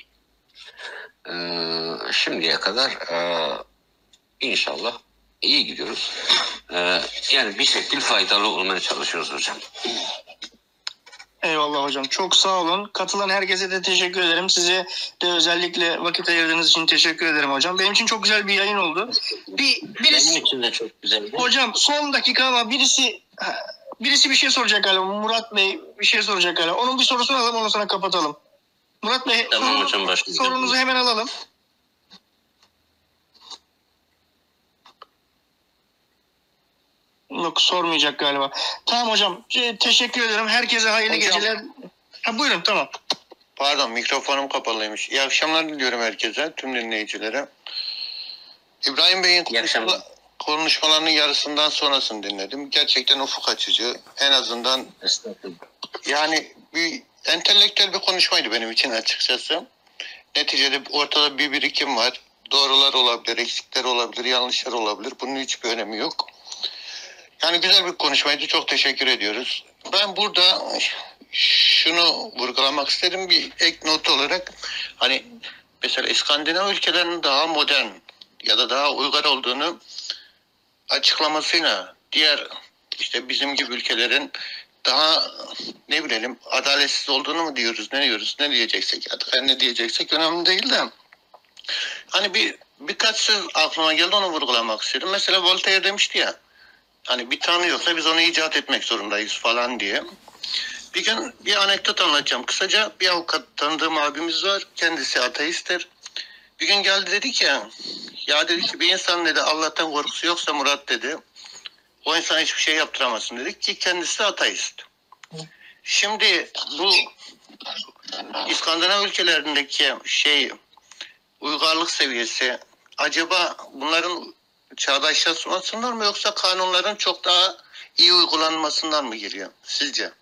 Şimdiye kadar inşallah iyi gidiyoruz. Yani bir şekilde faydalı olmaya çalışıyoruz hocam. Eyvallah hocam. Çok sağ olun. Katılan herkese de teşekkür ederim. Size de özellikle vakit ayırdığınız için teşekkür ederim hocam. Benim için çok güzel bir yayın oldu. Birisi, benim için de çok güzeldi. hocam son dakika ama birisi bir şey soracak galiba. Murat Bey bir şey soracak galiba. Onun bir sorusunu alalım, ondan sonra kapatalım. Murat Bey, Tamam hocam, sorunuzu hemen alalım. Yok, sormayacak galiba. Tamam hocam. Teşekkür ederim. Herkese hayırlı Hocam. geceler. Buyurun, tamam. Pardon, mikrofonum kapalıymış. İyi akşamlar diliyorum herkese, tüm dinleyicilere. İbrahim Bey'in konuşmalarının yarısından sonrasını dinledim. Gerçekten ufuk açıcı. En azından yani bir entelektüel bir konuşmaydı benim için açıkçası. Neticede ortada bir birikim var. Doğrular olabilir, eksikler olabilir, yanlışlar olabilir. Bunun hiçbir önemi yok. Yani güzel bir konuşmaydı. Çok teşekkür ediyoruz. Ben burada şunu vurgulamak isterim bir ek not olarak. Hani mesela İskandinav ülkelerinin daha modern ya da daha uygar olduğunu açıklamasıyla diğer işte bizim gibi ülkelerin daha ne bilelim adaletsiz olduğunu mu diyoruz, ne diyoruz, ne diyeceksek artık ne diyeceksek önemli değil de hani birkaç söz aklıma geldi, onu vurgulamak istedim. Mesela Voltaire demişti ya, hani bir tanrı yoksa biz onu icat etmek zorundayız falan diye. Bir gün bir anekdot anlatacağım kısaca. Bir avukat tanıdığım abimiz var, kendisi ateisttir. Bir gün geldi, dedi ki ya dedi ki bir insan dedi Allah'tan korkusu yoksa Murat dedi, o insan hiçbir şey yaptıramazsın dedik ki kendisi ateist. Şimdi bu İskandinav ülkelerindeki uygarlık seviyesi acaba bunların çağdaşlaşmasından mı yoksa kanunların çok daha iyi uygulanmasından mı giriyor sizce?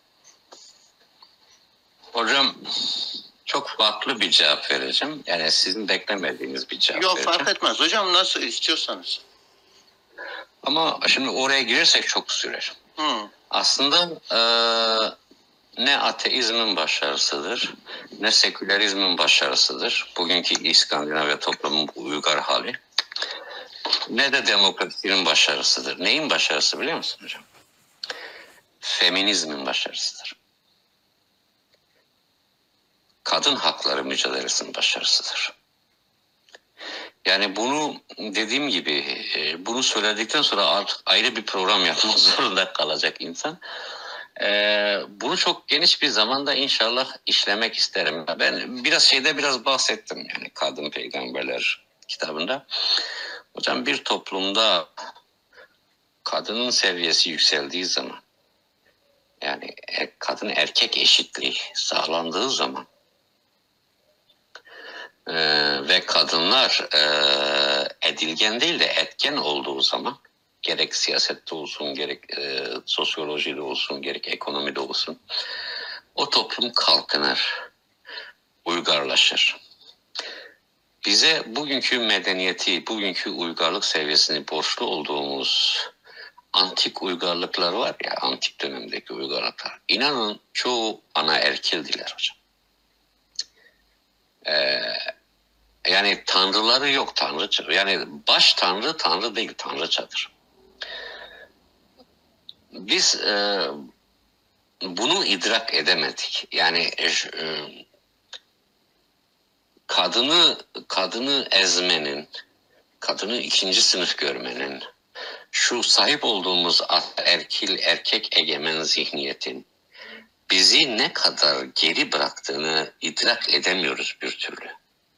Hocam çok farklı bir cevap vereceğim. Yani sizin beklemediğiniz bir cevap Yok vereceğim. fark etmez hocam, nasıl istiyorsanız. Ama şimdi oraya girersek çok sürer. Aslında ne ateizmin başarısıdır, ne sekülerizmin başarısıdır. Bugünkü İskandinavya toplumunun uygar hali. Ne de demokrasinin başarısıdır. Neyin başarısı biliyor musun hocam? Feminizmin başarısıdır. Kadın hakları mücadelesinin başarısıdır. Yani bunu dediğim gibi bunu söyledikten sonra artık ayrı bir program yapmak zorunda kalacak insan. Bunu çok geniş bir zamanda inşallah işlemek isterim. Ben biraz bahsettim yani Kadın Peygamberler kitabında. Hocam bir toplumda kadının seviyesi yükseldiği zaman, yani kadın erkek eşitliği sağlandığı zaman ve kadınlar edilgen değil de etken olduğu zaman, gerek siyasette olsun, gerek sosyolojide olsun, gerek ekonomide olsun, o toplum kalkınır, uygarlaşır. Bize bugünkü medeniyeti, bugünkü uygarlık seviyesini borçlu olduğumuz antik uygarlıklar var ya, antik dönemdeki uygarlıklar. İnanın çoğu anaerkildiler hocam. Yani tanrıları yok, tanrıça. Yani baş tanrı, tanrı değil, tanrıçadır. Biz bunu idrak edemedik. Yani kadını ezmenin, kadını ikinci sınıf görmenin, şu sahip olduğumuz erkek egemen zihniyetin bizi ne kadar geri bıraktığını idrak edemiyoruz bir türlü.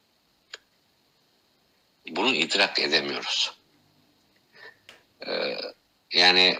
Bunu idrak edemiyoruz. Yani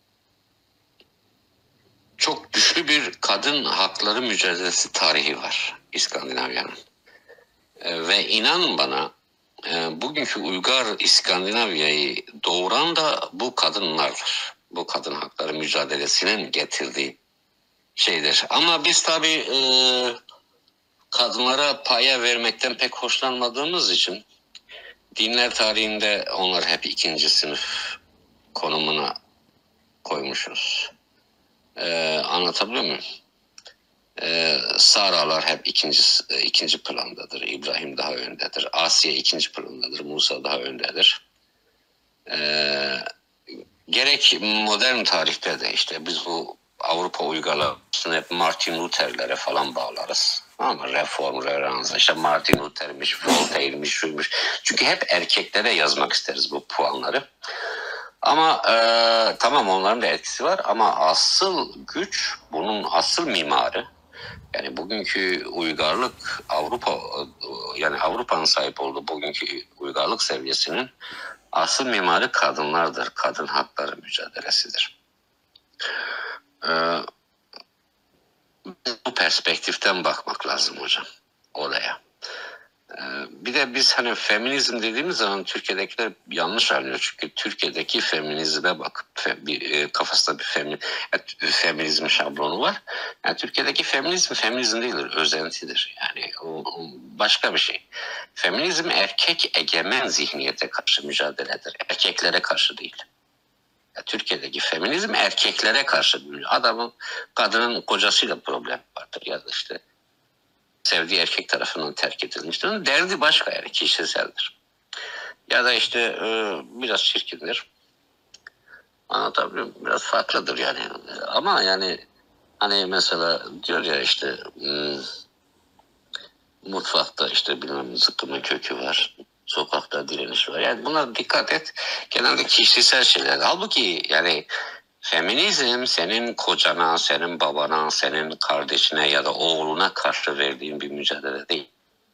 çok güçlü bir kadın hakları mücadelesi tarihi var İskandinavya'nın. Ve inan bana bugünkü uygar İskandinavya'yı doğuran da bu kadınlardır. Bu kadın hakları mücadelesinin getirdiği şeydir. Ama biz tabii kadınlara paya vermekten pek hoşlanmadığımız için dinler tarihinde onlar hep ikinci sınıf konumuna koymuşuz. Anlatabiliyor muyum? Saralar hep ikinci plandadır. İbrahim daha öndedir. Asya ikinci plandadır. Musa daha öndedir. Gerek modern tarihte de işte biz bu Avrupa uygarlamasını hep Martin Luther'lere falan bağlarız. Ama reform, reverans, işte Martin Luther'miş, Voltaire'miş, şuymuş. Çünkü hep erkeklere yazmak isteriz bu puanları. Ama tamam, onların da etkisi var ama asıl güç, bunun asıl mimarı, yani bugünkü uygarlık yani Avrupa'nın sahip olduğu bugünkü uygarlık seviyesinin asıl mimarı kadınlardır. Kadın hakları mücadelesidir. Bu perspektiften bakmak lazım hocam olaya. Bir de biz hani feminizm dediğimiz zaman Türkiye'dekiler yanlış anlıyor. Çünkü Türkiye'deki feminizme bakıp kafasında bir feminizm şablonu var. Yani Türkiye'deki feminizm değildir, özentidir. Yani o başka bir şey. Feminizm erkek egemen zihniyete karşı mücadeledir. Erkeklere karşı değil. Türkiye'deki feminizm erkeklere karşı. Kadının kocasıyla problem vardır ya da işte sevdiği erkek tarafından terk edilmiştir. Onun derdi başka, yani kişiseldir. Ya da işte biraz çirkindir. Anlatabiliyor muyum? Biraz farklıdır yani. Ama yani hani mesela diyor ya işte mutfakta işte bilmem zıkkımın kökü var. Sokakta direniş var. Yani buna dikkat et. Genelde kişisel şeyler. Halbuki yani feminizm senin kocana, senin babana, senin kardeşine ya da oğluna karşı verdiğin bir mücadele değil.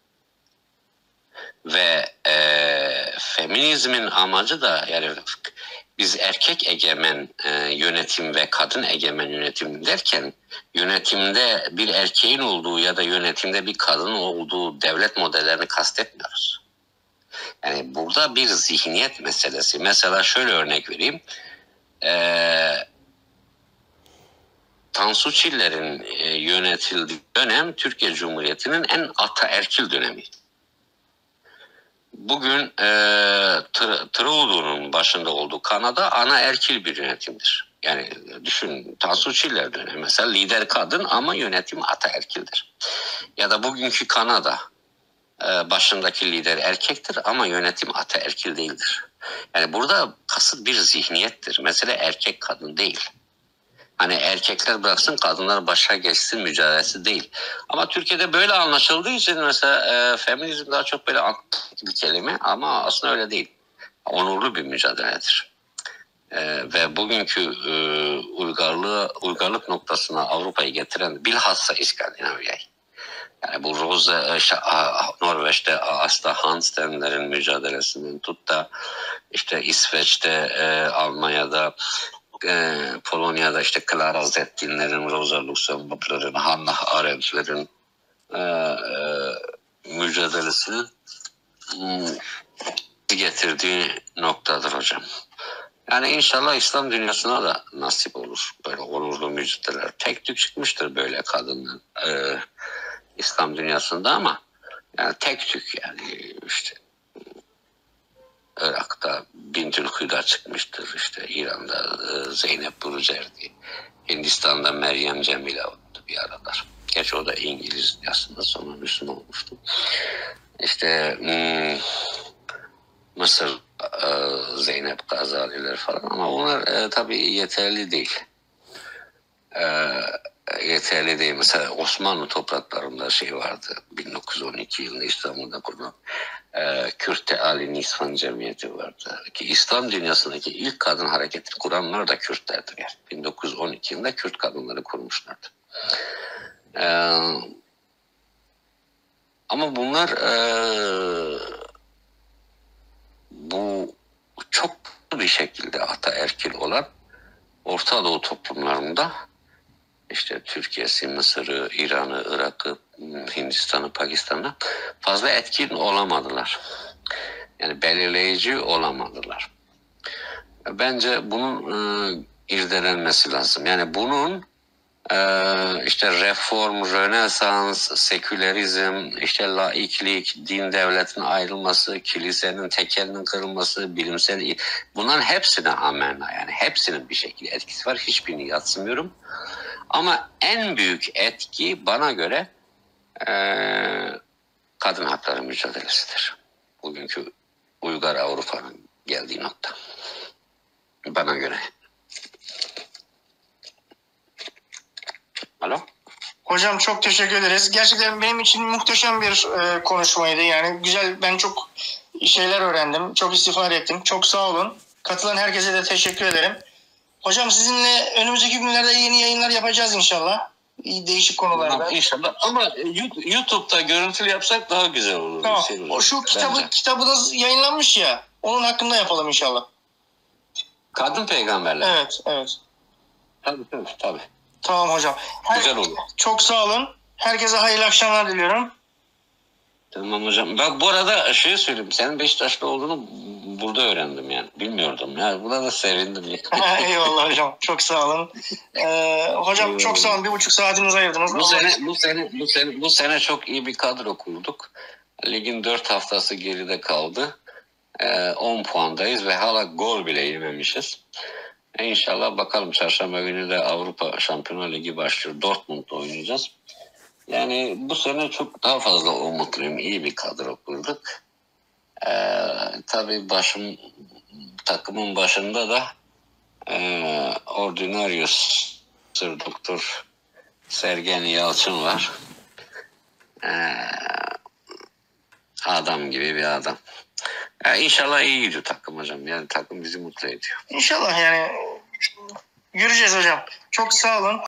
Ve feminizmin amacı da yani biz erkek egemen yönetim ve kadın egemen yönetim derken yönetimde bir erkeğin olduğu ya da yönetimde bir kadının olduğu devlet modellerini kastetmiyoruz. Yani burada bir zihniyet meselesi. Mesela şöyle örnek vereyim. Tansu Çiller'in yönetildiği dönem Türkiye Cumhuriyeti'nin en ataerkil dönemi. Bugün Trudeau'nun başında olduğu Kanada anaerkil bir yönetimdir. Yani düşün, Tansu Çiller dönemi mesela lider kadın ama yönetim ataerkildir. Ya da bugünkü Kanada başındaki lider erkektir ama yönetim ataerkil değildir. Yani burada kasıt bir zihniyettir. Mesele erkek kadın değil. Hani erkekler bıraksın kadınlar başa geçsin mücadelesi değil. Ama Türkiye'de böyle anlaşıldığı için mesela feminizm daha çok böyle antik bir kelime ama aslında öyle değil. Onurlu bir mücadeledir. Ve bugünkü uygarlık noktasına Avrupa'yı getiren bilhassa İskandinavya'yı. Yani bu Rosa, Norveç'te Asta Hansen'lerin mücadelesinden tut da işte İsveç'te, Almanya'da, Polonya'da işte Clara Zetkin'lerin, Rosa Luxemburg'ların, Hannah Arendt'lerin mücadelesinin getirdiği noktadır hocam. Yani inşallah İslam dünyasına da nasip olur böyle onurlu mücadeleler. Tek tük çıkmıştır böyle kadınlar İslam dünyasında ama yani tek tük yani işte Irak'ta Bintül Hüda çıkmıştır, işte İran'da Zeynep Burucerdi, Hindistan'da Meryem Cemile oldu bir aralar. Gerçi o da İngiliz aslında, sonra Müslüman olmuştu. İşte Mısır Zeynep Gazaliler falan ama onlar tabii yeterli değil. Yeterli değil. Mesela Osmanlı topraklarında şey vardı. 1912 yılında İstanbul'da kurulan Kürt Ali Nisvan Cemiyeti vardı. Ki İslam dünyasındaki ilk kadın hareketi kuranlar da Kürtlerdir. Yani 1912 yılında Kürt kadınları kurmuşlardı. Ama bunlar bu çok bir şekilde ataerkil olan Orta Doğu toplumlarında işte Türkiye'si, Mısır'ı, İran'ı, Irak'ı, Hindistan'ı, Pakistan'ı fazla etkin olamadılar. Yani belirleyici olamadılar. Bence bunun irdelenmesi lazım. Yani bunun işte reform, rönesans, sekülerizm, işte laiklik, din devletin ayrılması, kilisenin tekelinin kırılması, bilimsel, bunların hepsine amenna, yani hepsinin bir şekilde etkisi var. Hiçbirini yadsımıyorum. Ama en büyük etki bana göre kadın hakları mücadelesidir. Bugünkü uygar Avrupa'nın geldiği nokta. Bana göre. Alo? Hocam çok teşekkür ederiz. Gerçekten benim için muhteşem bir konuşmaydı. Yani güzel, ben çok şeyler öğrendim. Çok istifade ettim. Çok sağ olun. Katılan herkese de teşekkür ederim. Hocam sizinle önümüzdeki günlerde yeni yayınlar yapacağız inşallah. Değişik konularda. İnşallah. Ama YouTube'da görüntülü yapsak daha güzel olur. Tamam. O şu kitabınız yayınlanmış ya. Onun hakkında yapalım inşallah. Kadın peygamberler. Evet. Tabii. Tamam hocam. Güzel olur. Çok sağ olun. Herkese hayırlı akşamlar diliyorum. Tamam hocam. Ben bu arada şey söyleyeyim. Senin Beşiktaşlı olduğunu burada öğrendim yani. Bilmiyordum. Yani buna da sevindim. Eyvallah hocam. Çok sağ olun. Hocam çok sağ olun. 1,5 saatinizi ayırdınız. Bu sene çok iyi bir kadro kurduk. Ligin 4 haftası geride kaldı. 10 puandayız ve hala gol bile yememişiz. İnşallah bakalım, çarşamba günü de Avrupa Şampiyonlar Ligi başlıyor. Dortmund'da oynayacağız. Yani bu sene çok daha fazla umutluyum. İyi bir kadro kurduk. Tabii takımın başında da Ordinarius Sır Doktor Sergen Yalçın var. Adam gibi bir adam. İnşallah iyi gidiyor takım hocam. Yani takım bizi mutlu ediyor. İnşallah yani göreceğiz hocam. Çok sağ olun.